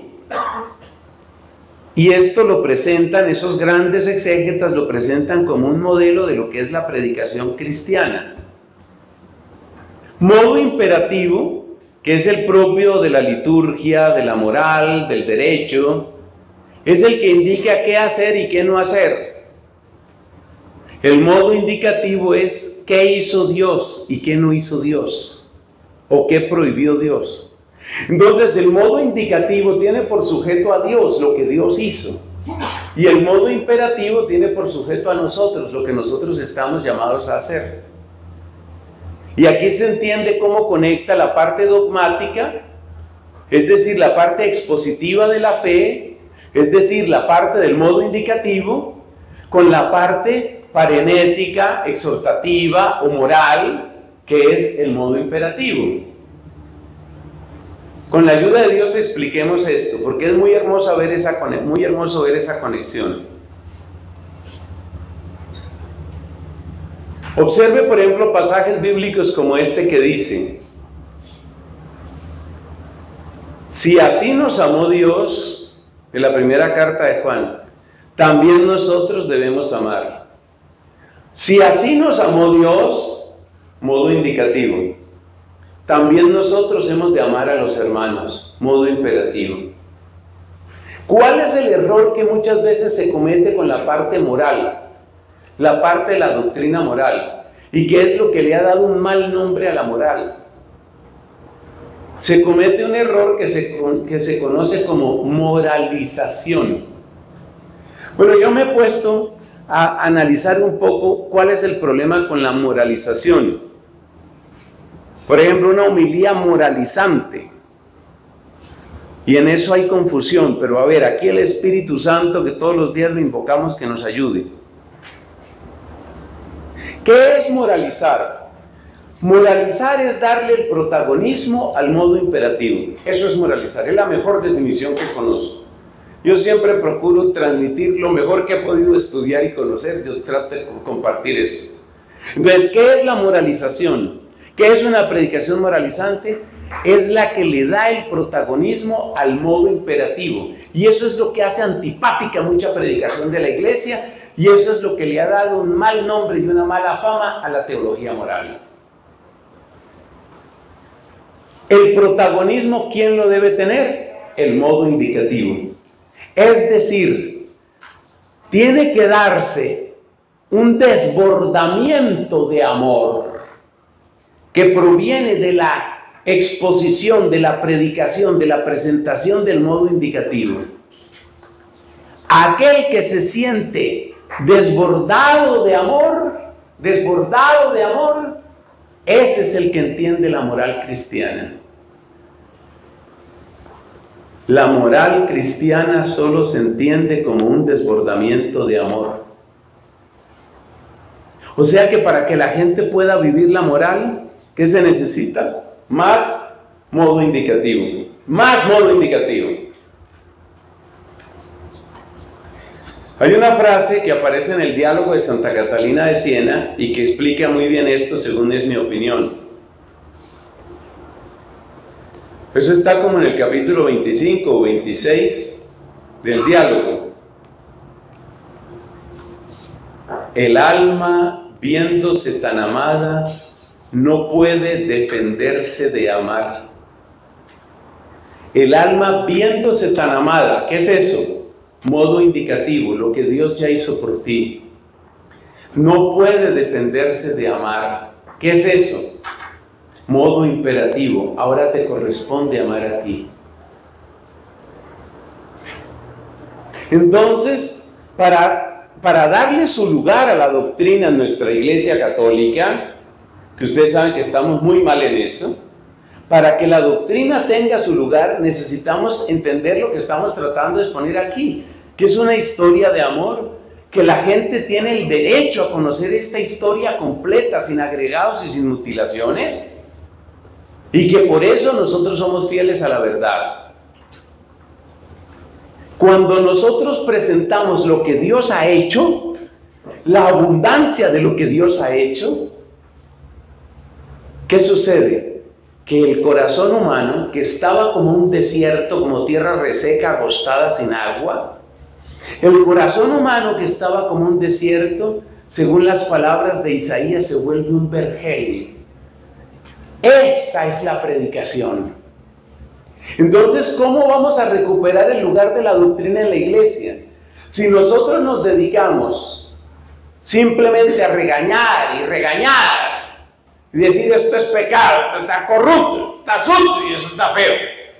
Y esto lo presentan, esos grandes exégetas lo presentan como un modelo de lo que es la predicación cristiana. Modo imperativo, que es el propio de la liturgia, de la moral, del derecho, es el que indica qué hacer y qué no hacer. El modo indicativo es qué hizo Dios y qué no hizo Dios, o qué prohibió Dios. Entonces el modo indicativo tiene por sujeto a Dios lo que Dios hizo, y el modo imperativo tiene por sujeto a nosotros lo que nosotros estamos llamados a hacer. Y aquí se entiende cómo conecta la parte dogmática, es decir, la parte expositiva de la fe, es decir, la parte del modo indicativo, con la parte parenética, exhortativa o moral, que es el modo imperativo. Con la ayuda de Dios expliquemos esto, porque es muy hermoso ver esa, muy hermoso ver esa conexión. Observe, por ejemplo, pasajes bíblicos como este que dice: si así nos amó Dios, en la primera carta de Juan, también nosotros debemos amar. Si así nos amó Dios, modo indicativo, también nosotros hemos de amar a los hermanos, modo imperativo. ¿Cuál es el error que muchas veces se comete con la parte moral, la parte de la doctrina moral? ¿Y qué es lo que le ha dado un mal nombre a la moral? Se comete un error que se, que se conoce como moralización. Bueno, yo me he puesto a analizar un poco cuál es el problema con la moralización. Por ejemplo, una homilía moralizante. Y en eso hay confusión, pero a ver, aquí el Espíritu Santo que todos los días le invocamos que nos ayude. ¿Qué es moralizar? Moralizar es darle el protagonismo al modo imperativo. Eso es moralizar, es la mejor definición que conozco. Yo siempre procuro transmitir lo mejor que he podido estudiar y conocer, yo trato de compartir eso. Entonces, ¿qué es la moralización? ¿Qué es una predicación moralizante? Es la que le da el protagonismo al modo imperativo. Y eso es lo que hace antipática mucha predicación de la iglesia, y eso es lo que le ha dado un mal nombre y una mala fama a la teología moral. El protagonismo, ¿quién lo debe tener? El modo indicativo. Es decir, tiene que darse un desbordamiento de amor que proviene de la exposición, de la predicación, de la presentación del modo indicativo. Aquel que se siente desbordado de amor, desbordado de amor, ese es el que entiende la moral cristiana. La moral cristiana solo se entiende como un desbordamiento de amor. O sea que para que la gente pueda vivir la moral, ¿qué se necesita? Más modo indicativo. Más modo indicativo. Hay una frase que aparece en el diálogo de Santa Catalina de Siena y que explica muy bien esto, según es mi opinión. Eso está como en el capítulo veinticinco o veintiséis del diálogo. El alma, viéndose tan amada, no puede defenderse de amar. El alma viéndose tan amada, ¿qué es eso? Modo indicativo, lo que Dios ya hizo por ti. No puede defenderse de amar. ¿Qué es eso? Modo imperativo, ahora te corresponde amar a ti. Entonces, para, para darle su lugar a la doctrina en nuestra Iglesia Católica, que ustedes saben que estamos muy mal en eso, para que la doctrina tenga su lugar, necesitamos entender lo que estamos tratando de exponer aquí, que es una historia de amor, que la gente tiene el derecho a conocer esta historia completa, sin agregados y sin mutilaciones, y que por eso nosotros somos fieles a la verdad. Cuando nosotros presentamos lo que Dios ha hecho, la abundancia de lo que Dios ha hecho, ¿qué sucede? Que el corazón humano, que estaba como un desierto, como tierra reseca, agostada sin agua, el corazón humano que estaba como un desierto, según las palabras de Isaías, se vuelve un vergel. Esa es la predicación. Entonces, ¿cómo vamos a recuperar el lugar de la doctrina en la iglesia? Si nosotros nos dedicamos simplemente a regañar y regañar, y decir esto es pecado, esto está corrupto, está sucio y eso está feo.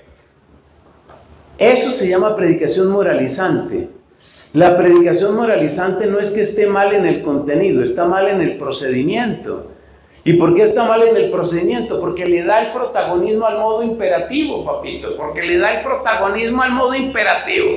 Eso se llama predicación moralizante. La predicación moralizante no es que esté mal en el contenido, está mal en el procedimiento. ¿Y por qué está mal en el procedimiento? Porque le da el protagonismo al modo imperativo, papito, porque le da el protagonismo al modo imperativo.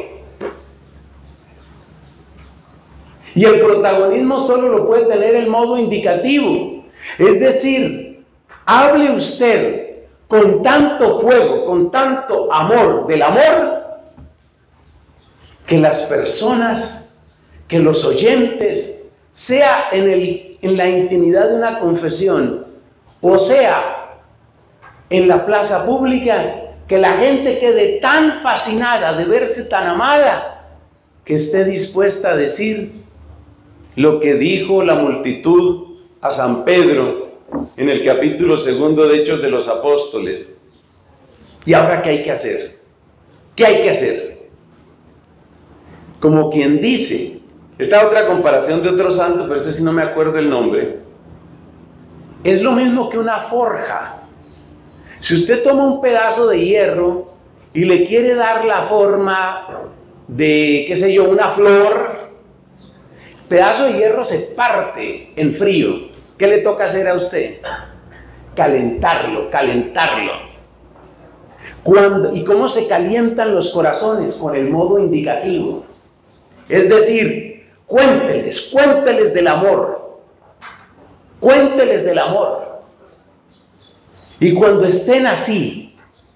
Y el protagonismo solo lo puede tener el modo indicativo. Es decir, hable usted con tanto fuego, con tanto amor del amor, que las personas, que los oyentes, sea en, el, en la intimidad de una confesión, o sea, en la plaza pública, que la gente quede tan fascinada de verse tan amada, que esté dispuesta a decir lo que dijo la multitud a San Pedro en el capítulo segundo de Hechos de los Apóstoles. ¿Y ahora qué hay que hacer? ¿Qué hay que hacer? Como quien dice, esta otra comparación de otro santo, pero ese sí no me acuerdo el nombre, es lo mismo que una forja. Si usted toma un pedazo de hierro y le quiere dar la forma de, qué sé yo, una flor, el pedazo de hierro se parte en frío. ¿Qué le toca hacer a usted? Calentarlo, calentarlo. Cuando, ¿y cómo se calientan los corazones? Con el modo indicativo. Es decir, cuénteles, cuénteles del amor. Cuénteles del amor. Y cuando estén así,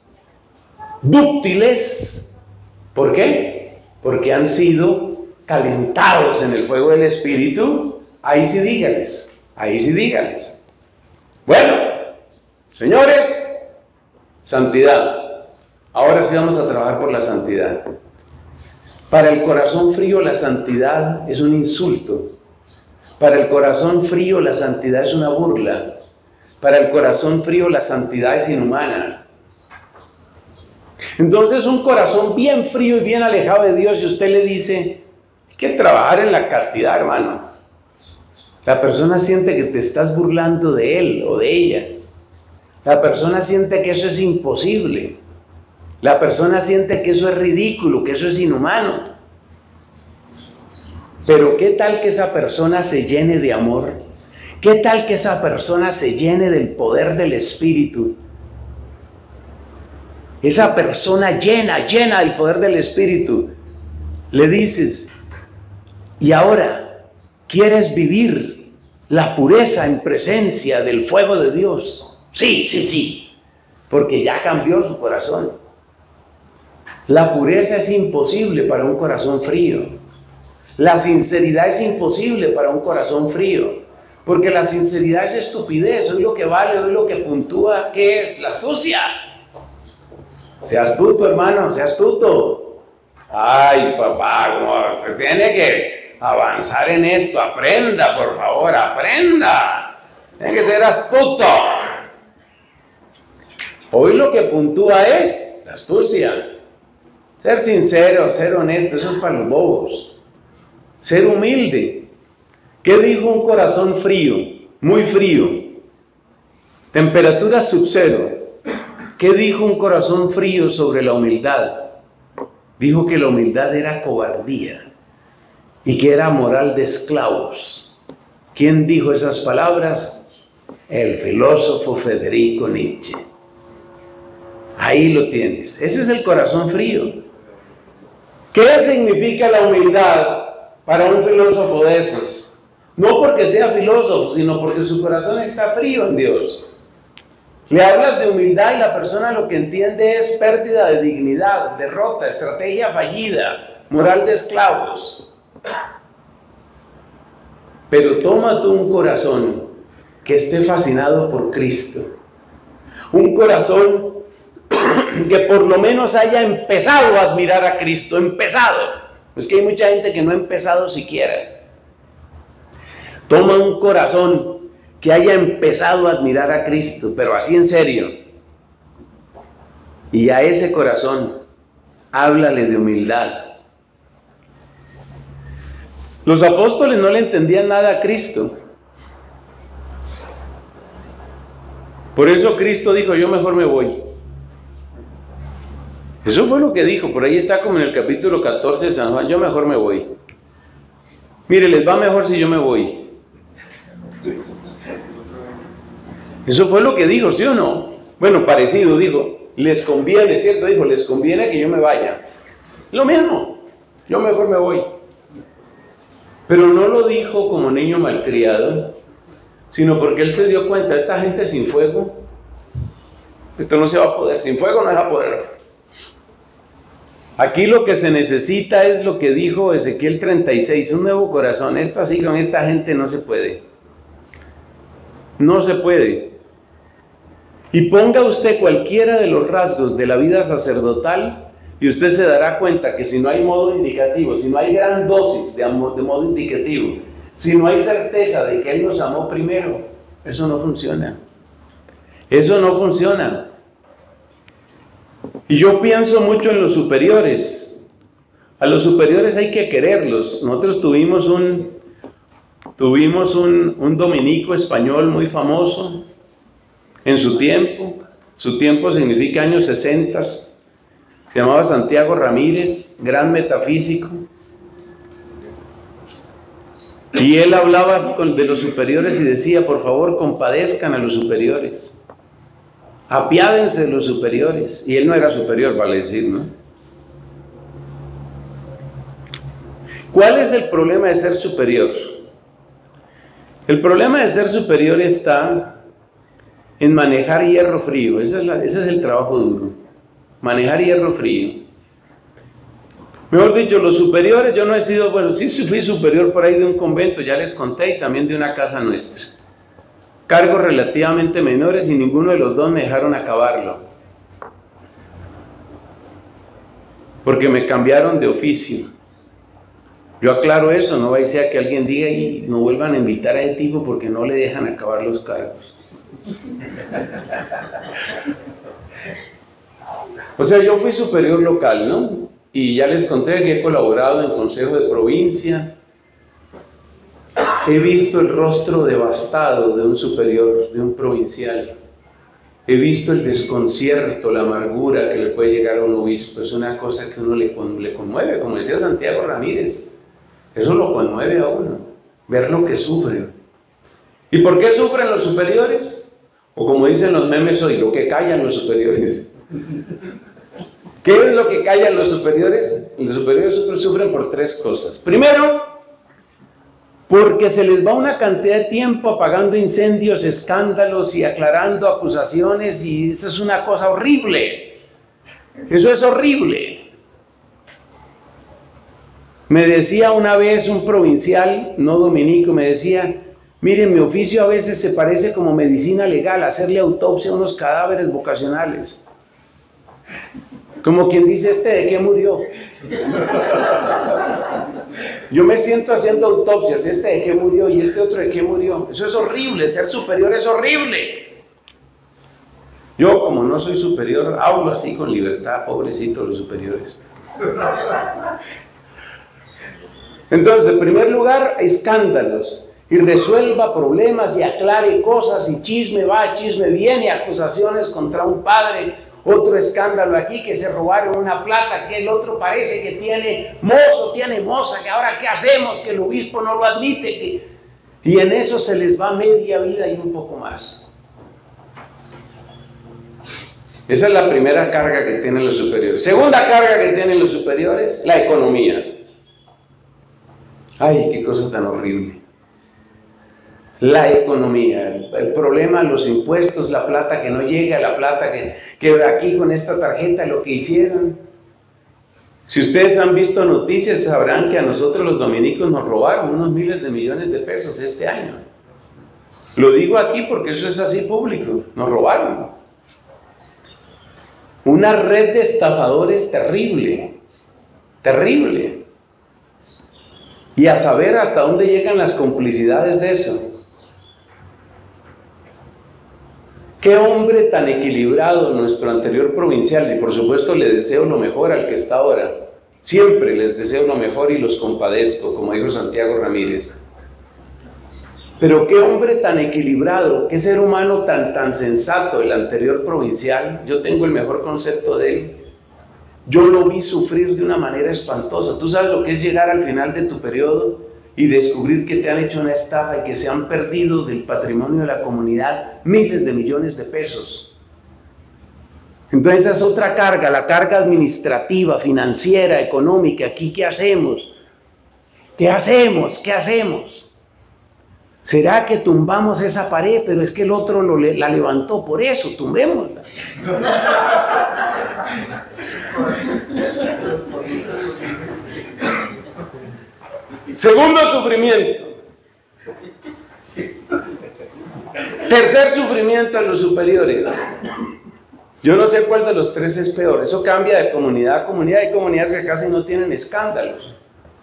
dúctiles, ¿por qué? Porque han sido calentados en el fuego del Espíritu, ahí sí dígales, ahí sí dígales. Bueno, señores, santidad. Ahora sí vamos a trabajar por la santidad. Para el corazón frío la santidad es un insulto. Para el corazón frío la santidad es una burla. Para el corazón frío la santidad es inhumana. Entonces un corazón bien frío y bien alejado de Dios, y usted le dice, hay que trabajar en la castidad, hermano. La persona siente que te estás burlando de él o de ella. La persona siente que eso es imposible. La persona siente que eso es ridículo, que eso es inhumano. Pero ¿qué tal que esa persona se llene de amor? ¿Qué tal que esa persona se llene del poder del Espíritu? Esa persona llena, llena del poder del Espíritu. Le dices, y ahora, ¿quieres vivir la pureza en presencia del fuego de Dios? Sí, sí, sí, porque ya cambió su corazón. La pureza es imposible para un corazón frío. La sinceridad es imposible para un corazón frío, porque la sinceridad es estupidez, es lo que vale, es lo que puntúa. ¿Qué es? La astucia. Sea astuto, hermano, sea astuto. Ay, papá, no, usted tiene que avanzar en esto, aprenda, por favor, aprenda. Tiene que ser astuto. Hoy lo que puntúa es la astucia. Ser sincero, ser honesto, eso es para los bobos. Ser humilde. ¿Qué dijo un corazón frío? Muy frío. Temperatura subcero. ¿Qué dijo un corazón frío sobre la humildad? Dijo que la humildad era cobardía y que era moral de esclavos. ¿Quién dijo esas palabras? El filósofo Federico Nietzsche. Ahí lo tienes. Ese es el corazón frío. ¿Qué significa la humildad para un filósofo de esos? No porque sea filósofo, sino porque su corazón está frío en Dios. Le hablas de humildad y la persona lo que entiende es pérdida de dignidad, derrota, estrategia fallida, moral de esclavos. Pero toma tú un corazón que esté fascinado por Cristo. Un corazón que por lo menos haya empezado a admirar a Cristo, empezado. Es que hay mucha gente que no ha empezado siquiera. Toma un corazón que haya empezado a admirar a Cristo, pero así en serio. Y a ese corazón, háblale de humildad. Los apóstoles no le entendían nada a Cristo. Por eso Cristo dijo, yo mejor me voy. Eso fue lo que dijo, por ahí está como en el capítulo catorce de San Juan, yo mejor me voy. Mire, les va mejor si yo me voy. Eso fue lo que dijo, ¿sí o no? Bueno, parecido, dijo, les conviene, ¿cierto? Dijo, les conviene que yo me vaya. Lo mismo, yo mejor me voy. Pero no lo dijo como niño malcriado, sino porque él se dio cuenta, esta gente sin fuego, esto no se va a poder, sin fuego no se va a poder. Aquí lo que se necesita es lo que dijo Ezequiel treinta y seis, un nuevo corazón. Esto así con esta gente no se puede. No se puede. Y ponga usted cualquiera de los rasgos de la vida sacerdotal y usted se dará cuenta que si no hay modo indicativo, si no hay gran dosis de, amor, de modo indicativo, si no hay certeza de que Él nos amó primero, eso no funciona. Eso no funciona. Y yo pienso mucho en los superiores. A los superiores hay que quererlos. Nosotros tuvimos un, tuvimos un, un dominico español muy famoso en su tiempo. Su tiempo significa años sesenta. Se llamaba Santiago Ramírez, gran metafísico. Y él hablaba de los superiores y decía, por favor, compadezcan a los superiores. Apiádense de los superiores. Y él no era superior, vale decir, ¿no? ¿Cuál es el problema de ser superior? El problema de ser superior está en manejar hierro frío. Ese es, la, ese es el trabajo duro. Manejar hierro frío. Mejor dicho, los superiores, yo no he sido, bueno, sí fui superior por ahí de un convento, ya les conté, y también de una casa nuestra. Cargos relativamente menores y ninguno de los dos me dejaron acabarlo. Porque me cambiaron de oficio. Yo aclaro eso, no vaya a ser que alguien diga y no vuelvan a invitar a ese tipo porque no le dejan acabar los cargos. O sea, yo fui superior local, ¿no? Y ya les conté que he colaborado en Consejo de Provincia. He visto el rostro devastado de un superior, de un provincial. He visto el desconcierto, la amargura que le puede llegar a un obispo. Es una cosa que uno le, le conmueve, como decía Santiago Ramírez. Eso lo conmueve a uno, ver lo que sufren. ¿Y por qué sufren los superiores? O como dicen los memes hoy, lo que callan los superiores. ¿Qué es lo que callan los superiores? Los superiores sufren por tres cosas. Primero, porque se les va una cantidad de tiempo apagando incendios, escándalos y aclarando acusaciones, y eso es una cosa horrible. Eso es horrible. Me decía una vez un provincial, no dominico, me decía, miren, mi oficio a veces se parece como medicina legal, hacerle autopsia a unos cadáveres vocacionales. Como quien dice, ¿este de qué murió? Yo me siento haciendo autopsias, ¿este de qué murió? Y este otro de qué murió. Eso es horrible, ser superior es horrible. Yo, como no soy superior, hablo así con libertad, pobrecitos los superiores. Entonces, en primer lugar, escándalos, y resuelva problemas y aclare cosas, y chisme va, chisme viene, acusaciones contra un padre, otro escándalo aquí, que se robaron una plata, que el otro parece que tiene mozo, tiene moza, que ahora qué hacemos, que el obispo no lo admite, que... y en eso se les va media vida y un poco más. Esa es la primera carga que tienen los superiores. Segunda carga que tienen los superiores, la economía. Ay, qué cosa tan horrible. La economía, el, el problema, los impuestos, la plata que no llega, la plata que, que aquí con esta tarjeta, lo que hicieron. Si ustedes han visto noticias, sabrán que a nosotros los dominicos nos robaron unos miles de millones de pesos este año. Lo digo aquí porque eso es así público, nos robaron. Una red de estafadores terrible, terrible. Y a saber hasta dónde llegan las complicidades de eso. Qué hombre tan equilibrado nuestro anterior provincial, y por supuesto le deseo lo mejor al que está ahora. Siempre les deseo lo mejor y los compadezco, como dijo Santiago Ramírez. Pero qué hombre tan equilibrado, qué ser humano tan, tan sensato el anterior provincial. Yo tengo el mejor concepto de él. Yo lo vi sufrir de una manera espantosa. ¿Tú sabes lo que es llegar al final de tu periodo y descubrir que te han hecho una estafa y que se han perdido del patrimonio de la comunidad miles de millones de pesos? Entonces esa es otra carga, la carga administrativa, financiera, económica. ¿Aquí qué hacemos? ¿Qué hacemos? ¿Qué hacemos? ¿Será que tumbamos esa pared? Pero es que el otro lo, la levantó, por eso, tumbémosla. Segundo sufrimiento. Tercer sufrimiento a los superiores. Yo no sé cuál de los tres es peor. Eso cambia de comunidad a comunidad. Hay comunidades que casi no tienen escándalos.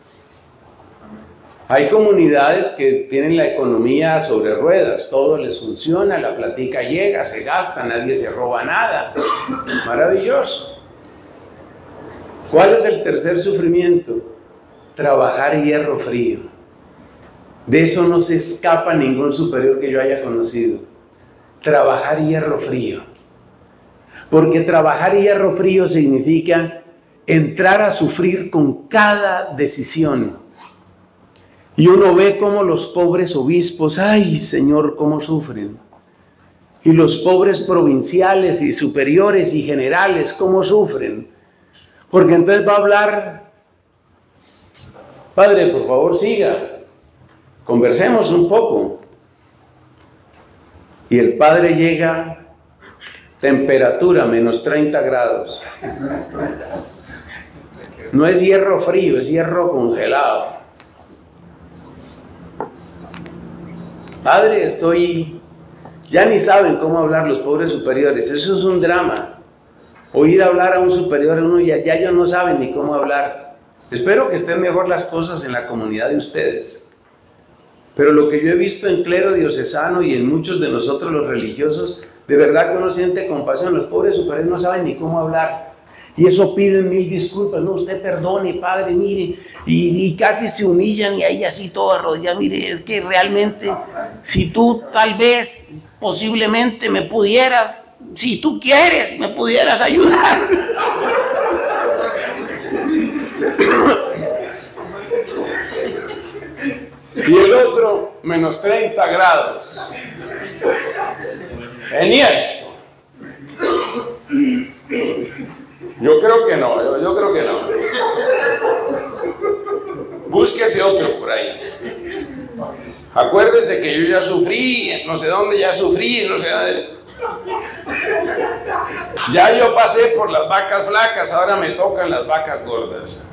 Hay comunidades que tienen la economía sobre ruedas. Todo les funciona, la platica llega, se gasta, nadie se roba nada. Maravilloso. ¿Cuál es el tercer sufrimiento? Trabajar hierro frío. De eso no se escapa ningún superior que yo haya conocido. Trabajar hierro frío. Porque trabajar hierro frío significa entrar a sufrir con cada decisión. Y uno ve cómo los pobres obispos, ¡ay, Señor, cómo sufren! Y los pobres provinciales y superiores y generales, ¿cómo sufren? Porque entonces va a hablar, padre, por favor siga, conversemos un poco. Y el padre llega, temperatura menos treinta grados. No es hierro frío, es hierro congelado. Padre, estoy... Ya ni saben cómo hablar los pobres superiores, eso es un drama. Oír hablar a un superior, uno ya, ya ellos no saben ni cómo hablar. Espero que estén mejor las cosas en la comunidad de ustedes. Pero lo que yo he visto en clero diocesano y en muchos de nosotros los religiosos, de verdad que uno siente compasión. Los pobres superiores no saben ni cómo hablar. Y eso piden mil disculpas, no, usted perdone, padre, mire, y, y casi se humillan y ahí así todo arrodillado, mire, es que realmente, si tú tal vez, posiblemente me pudieras, si tú quieres, me pudieras ayudar. Y el otro, menos treinta grados. Enhiesto. Yo creo que no, yo, yo creo que no. Búsquese otro por ahí. Acuérdese que yo ya sufrí, no sé dónde ya sufrí, no sé dónde. Ya yo pasé por las vacas flacas, ahora me tocan las vacas gordas.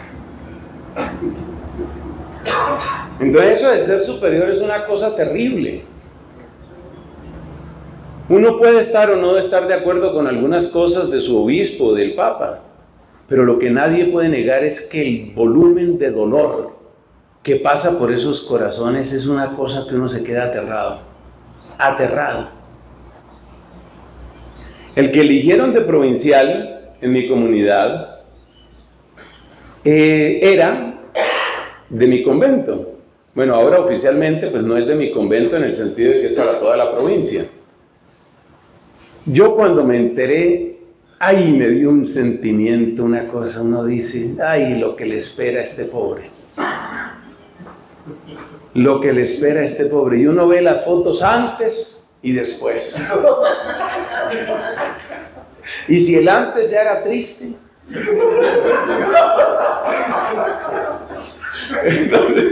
Entonces eso de ser superior es una cosa terrible. Uno puede estar o no estar de acuerdo con algunas cosas de su obispo, del papa, pero lo que nadie puede negar es que el volumen de dolor que pasa por esos corazones es una cosa que uno se queda aterrado, aterrado. El que eligieron de provincial en mi comunidad eh, era de mi convento. Bueno, ahora oficialmente pues no es de mi convento en el sentido de que es para toda la provincia. Yo cuando me enteré, ay, me dio un sentimiento, una cosa, uno dice, ay, lo que le espera a este pobre. Lo que le espera a este pobre. Y uno ve las fotos antes y después. Y si el antes ya era triste. Entonces,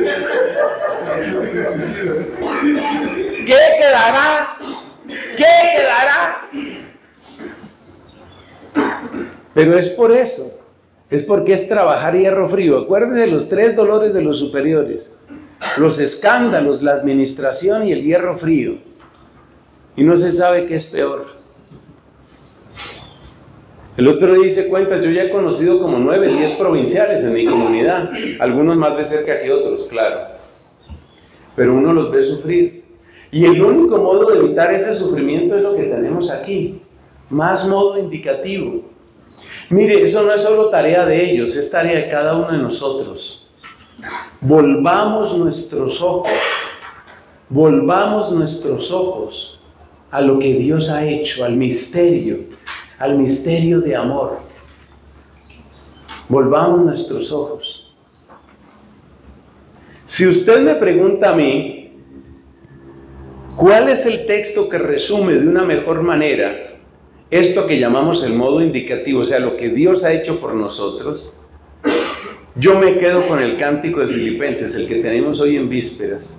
¿qué quedará? ¿Qué quedará? Pero es por eso, es porque es trabajar hierro frío. Acuérdense de los tres dolores de los superiores: los escándalos, la administración y el hierro frío. Y no se sabe qué es peor. El otro día hice cuentas, yo ya he conocido como nueve, diez provinciales en mi comunidad, algunos más de cerca que otros, claro. Pero uno los ve sufrir. Y el único modo de evitar ese sufrimiento es lo que tenemos aquí, más modo indicativo. Mire, eso no es solo tarea de ellos, es tarea de cada uno de nosotros. Volvamos nuestros ojos, volvamos nuestros ojos a lo que Dios ha hecho, al misterio, al misterio de amor. Volvamos nuestros ojos. Si usted me pregunta a mí, ¿cuál es el texto que resume de una mejor manera esto que llamamos el modo indicativo, o sea, lo que Dios ha hecho por nosotros? Yo me quedo con el cántico de Filipenses, el que tenemos hoy en vísperas.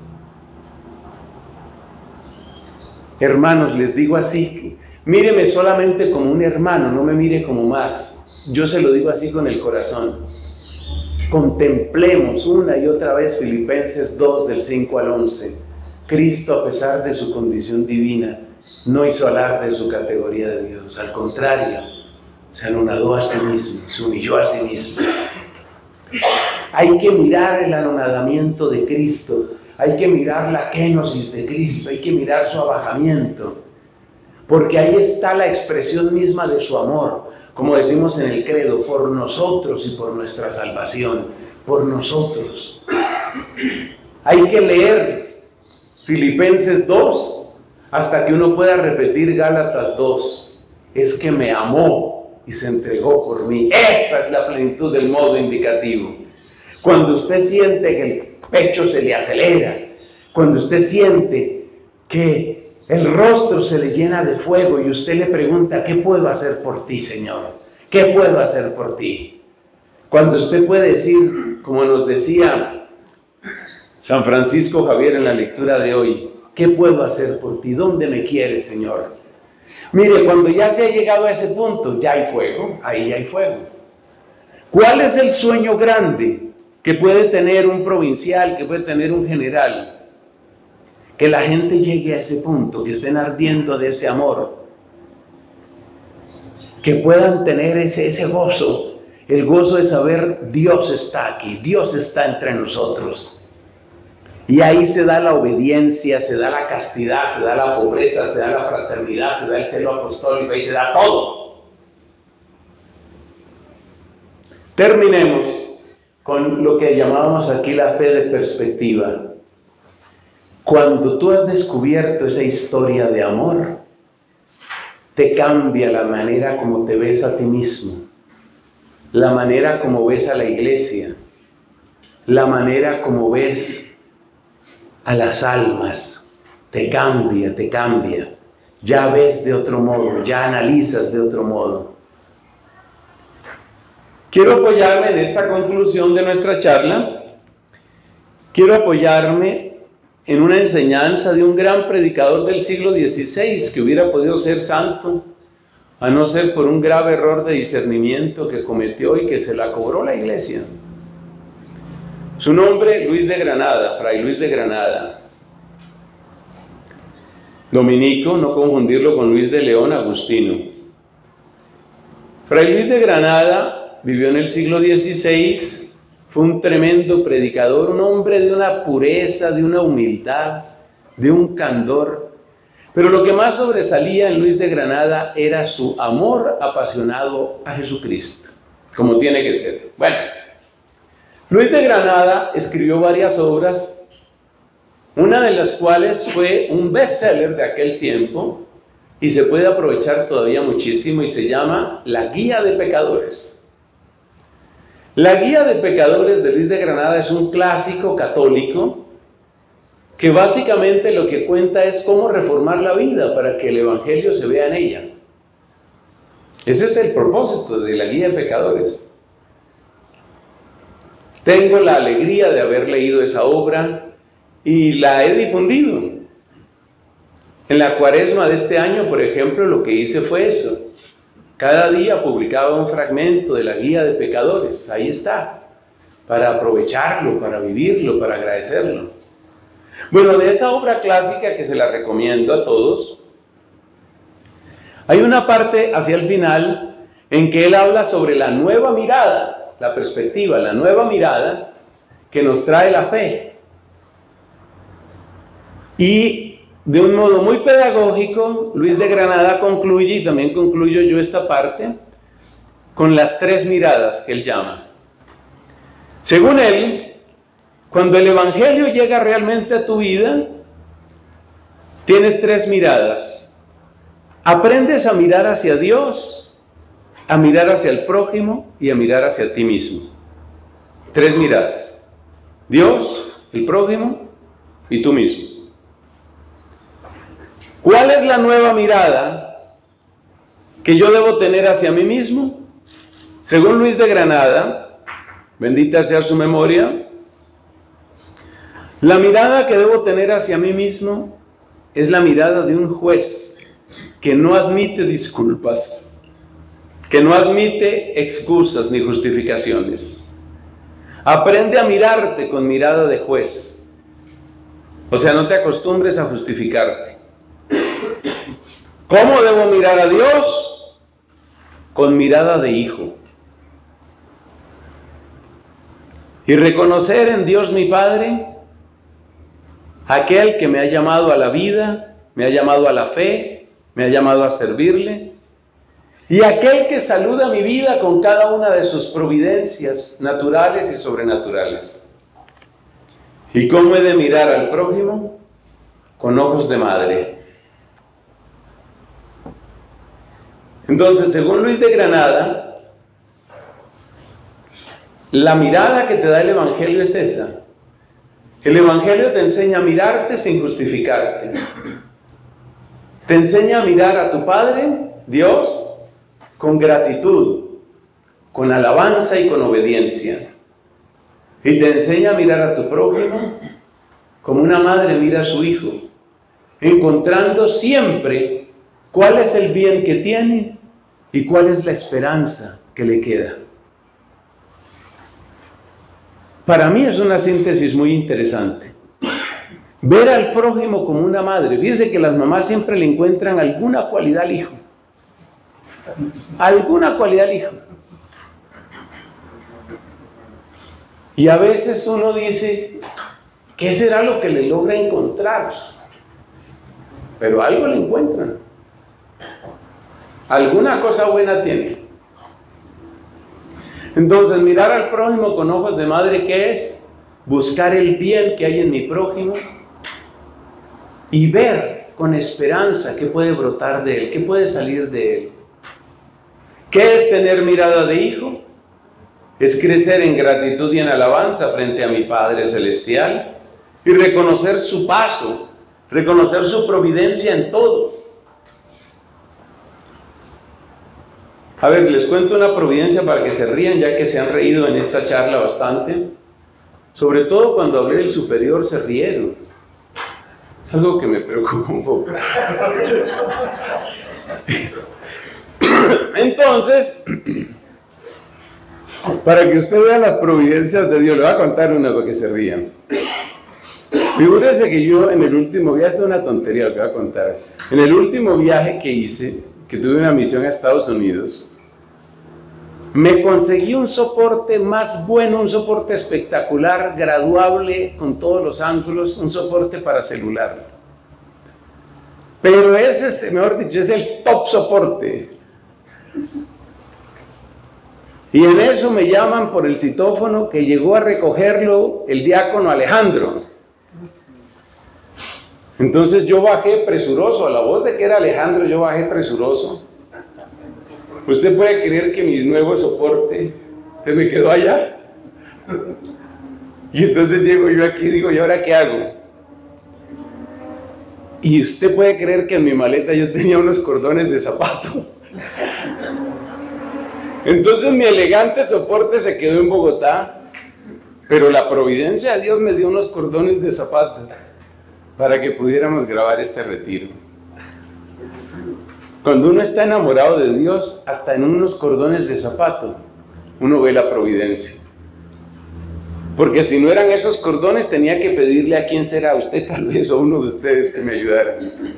Hermanos, les digo así, míreme solamente como un hermano, no me mire como más. Yo se lo digo así con el corazón. Contemplemos una y otra vez Filipenses dos, del cinco al once. Cristo, a pesar de su condición divina, no hizo alarde de su categoría de Dios. Al contrario, se anonadó a sí mismo, se humilló a sí mismo. Hay que mirar el anonadamiento de Cristo, hay que mirar la kenosis de Cristo, hay que mirar su abajamiento, porque ahí está la expresión misma de su amor, como decimos en el credo, por nosotros y por nuestra salvación, por nosotros. Hay que leer Filipenses dos hasta que uno pueda repetir Gálatas dos, es que me amó y se entregó por mí. Esa es la plenitud del modo indicativo. Cuando usted siente que el pecho se le acelera, cuando usted siente que el rostro se le llena de fuego y usted le pregunta, ¿qué puedo hacer por ti, Señor? ¿Qué puedo hacer por ti? Cuando usted puede decir, como nos decía San Francisco Javier en la lectura de hoy, ¿qué puedo hacer por ti? ¿Dónde me quieres, Señor? Mire, cuando ya se ha llegado a ese punto, ya hay fuego, ahí ya hay fuego. ¿Cuál es el sueño grande que puede tener un provincial, que puede tener un general? Que la gente llegue a ese punto, que estén ardiendo de ese amor, que puedan tener ese, ese gozo, el gozo de saber Dios está aquí, Dios está entre nosotros. Y ahí se da la obediencia, se da la castidad, se da la pobreza, se da la fraternidad, se da el celo apostólico, ahí se da todo. Terminemos con lo que llamábamos aquí la fe de perspectiva. Cuando tú has descubierto esa historia de amor, te cambia la manera como te ves a ti mismo, la manera como ves a la iglesia, la manera como ves a las almas. Te cambia, te cambia. Ya ves de otro modo, ya analizas de otro modo. Quiero apoyarme en esta conclusión de nuestra charla. Quiero apoyarme en una enseñanza de un gran predicador del siglo dieciséis que hubiera podido ser santo, a no ser por un grave error de discernimiento que cometió y que se la cobró la iglesia. Su nombre, Luis de Granada, Fray Luis de Granada. Dominico, no confundirlo con Luis de León Agustino. Fray Luis de Granada vivió en el siglo dieciséis, fue un tremendo predicador, un hombre de una pureza, de una humildad, de un candor. Pero lo que más sobresalía en Luis de Granada era su amor apasionado a Jesucristo, como tiene que ser. Bueno, Luis de Granada escribió varias obras, una de las cuales fue un bestseller de aquel tiempo y se puede aprovechar todavía muchísimo y se llama La Guía de Pecadores. La Guía de Pecadores de Luis de Granada es un clásico católico que básicamente lo que cuenta es cómo reformar la vida para que el Evangelio se vea en ella. Ese es el propósito de la Guía de Pecadores. Tengo la alegría de haber leído esa obra y la he difundido. En la cuaresma de este año, por ejemplo, lo que hice fue eso. Cada día publicaba un fragmento de la Guía de Pecadores. Ahí está, para aprovecharlo, para vivirlo, para agradecerlo. Bueno, de esa obra clásica que se la recomiendo a todos, hay una parte hacia el final en que él habla sobre la nueva mirada, la perspectiva, la nueva mirada que nos trae la fe. Y de un modo muy pedagógico, Luis de Granada concluye, y también concluyo yo esta parte, con las tres miradas que él llama. Según él, cuando el Evangelio llega realmente a tu vida, tienes tres miradas. Aprendes a mirar hacia Dios, a mirar hacia el prójimo y a mirar hacia ti mismo. Tres miradas. Dios, el prójimo y tú mismo. ¿Cuál es la nueva mirada que yo debo tener hacia mí mismo? Según Luis de Granada, bendita sea su memoria, la mirada que debo tener hacia mí mismo es la mirada de un juez que no admite disculpas, que no admite excusas ni justificaciones. Aprende a mirarte con mirada de juez. O sea, no te acostumbres a justificarte. ¿Cómo debo mirar a Dios? Con mirada de hijo. Y reconocer en Dios mi Padre, aquel que me ha llamado a la vida, me ha llamado a la fe, me ha llamado a servirle, y aquel que saluda mi vida con cada una de sus providencias naturales y sobrenaturales. ¿Y cómo he de mirar al prójimo? Con ojos de madre. Entonces, según Luis de Granada, la mirada que te da el Evangelio es esa. El Evangelio te enseña a mirarte sin justificarte. Te enseña a mirar a tu Padre, Dios, con gratitud, con alabanza y con obediencia. Y te enseña a mirar a tu prójimo como una madre mira a su hijo, encontrando siempre cuál es el bien que tiene y cuál es la esperanza que le queda. Para mí es una síntesis muy interesante. Ver al prójimo como una madre. Fíjense que las mamás siempre le encuentran alguna cualidad al hijo. Alguna cualidad al hijo. Y a veces uno dice, ¿qué será lo que le logra encontrar? Pero algo le encuentran. Alguna cosa buena tiene. Entonces, mirar al prójimo con ojos de madre, ¿qué es? Buscar el bien que hay en mi prójimo y ver con esperanza qué puede brotar de él, qué puede salir de él. ¿Qué es tener mirada de hijo? Es crecer en gratitud y en alabanza frente a mi Padre Celestial y reconocer su paso, reconocer su providencia en todo. A ver, les cuento una providencia para que se rían, ya que se han reído en esta charla bastante. Sobre todo cuando hablé del superior se rieron. Es algo que me preocupa un poco. Entonces, para que usted vea las providencias de Dios, le voy a contar una para que se rían. Figúrese que yo en el último viaje, esto es una tontería lo que voy a contar, en el último viaje que hice, que tuve una misión a Estados Unidos, me conseguí un soporte más bueno, un soporte espectacular, graduable, con todos los ángulos, un soporte para celular. Pero ese es, mejor dicho, es el top soporte. Y en eso me llaman por el citófono que llegó a recogerlo el diácono Alejandro. Entonces yo bajé presuroso, a la voz de que era Alejandro, yo bajé presuroso. ¿Usted puede creer que mi nuevo soporte se me quedó allá? Y entonces llego yo aquí y digo, ¿y ahora qué hago? Y usted puede creer que en mi maleta yo tenía unos cordones de zapato. Entonces mi elegante soporte se quedó en Bogotá, pero la providencia de Dios me dio unos cordones de zapato para que pudiéramos grabar este retiro. Cuando uno está enamorado de Dios, hasta en unos cordones de zapato, uno ve la providencia. Porque si no eran esos cordones, tenía que pedirle a quién será, usted tal vez, o uno de ustedes que me ayudara.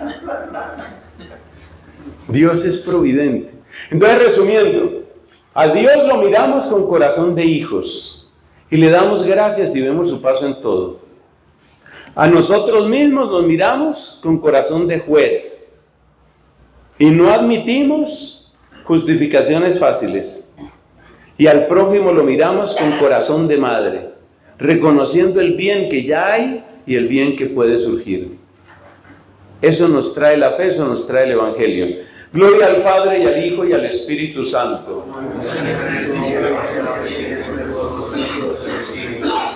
Dios es providente. Entonces, resumiendo, a Dios lo miramos con corazón de hijos y le damos gracias y vemos su paso en todo. A nosotros mismos nos miramos con corazón de juez y no admitimos justificaciones fáciles. Y al prójimo lo miramos con corazón de madre, reconociendo el bien que ya hay y el bien que puede surgir. Eso nos trae la fe, eso nos trae el Evangelio. Gloria al Padre y al Hijo y al Espíritu Santo.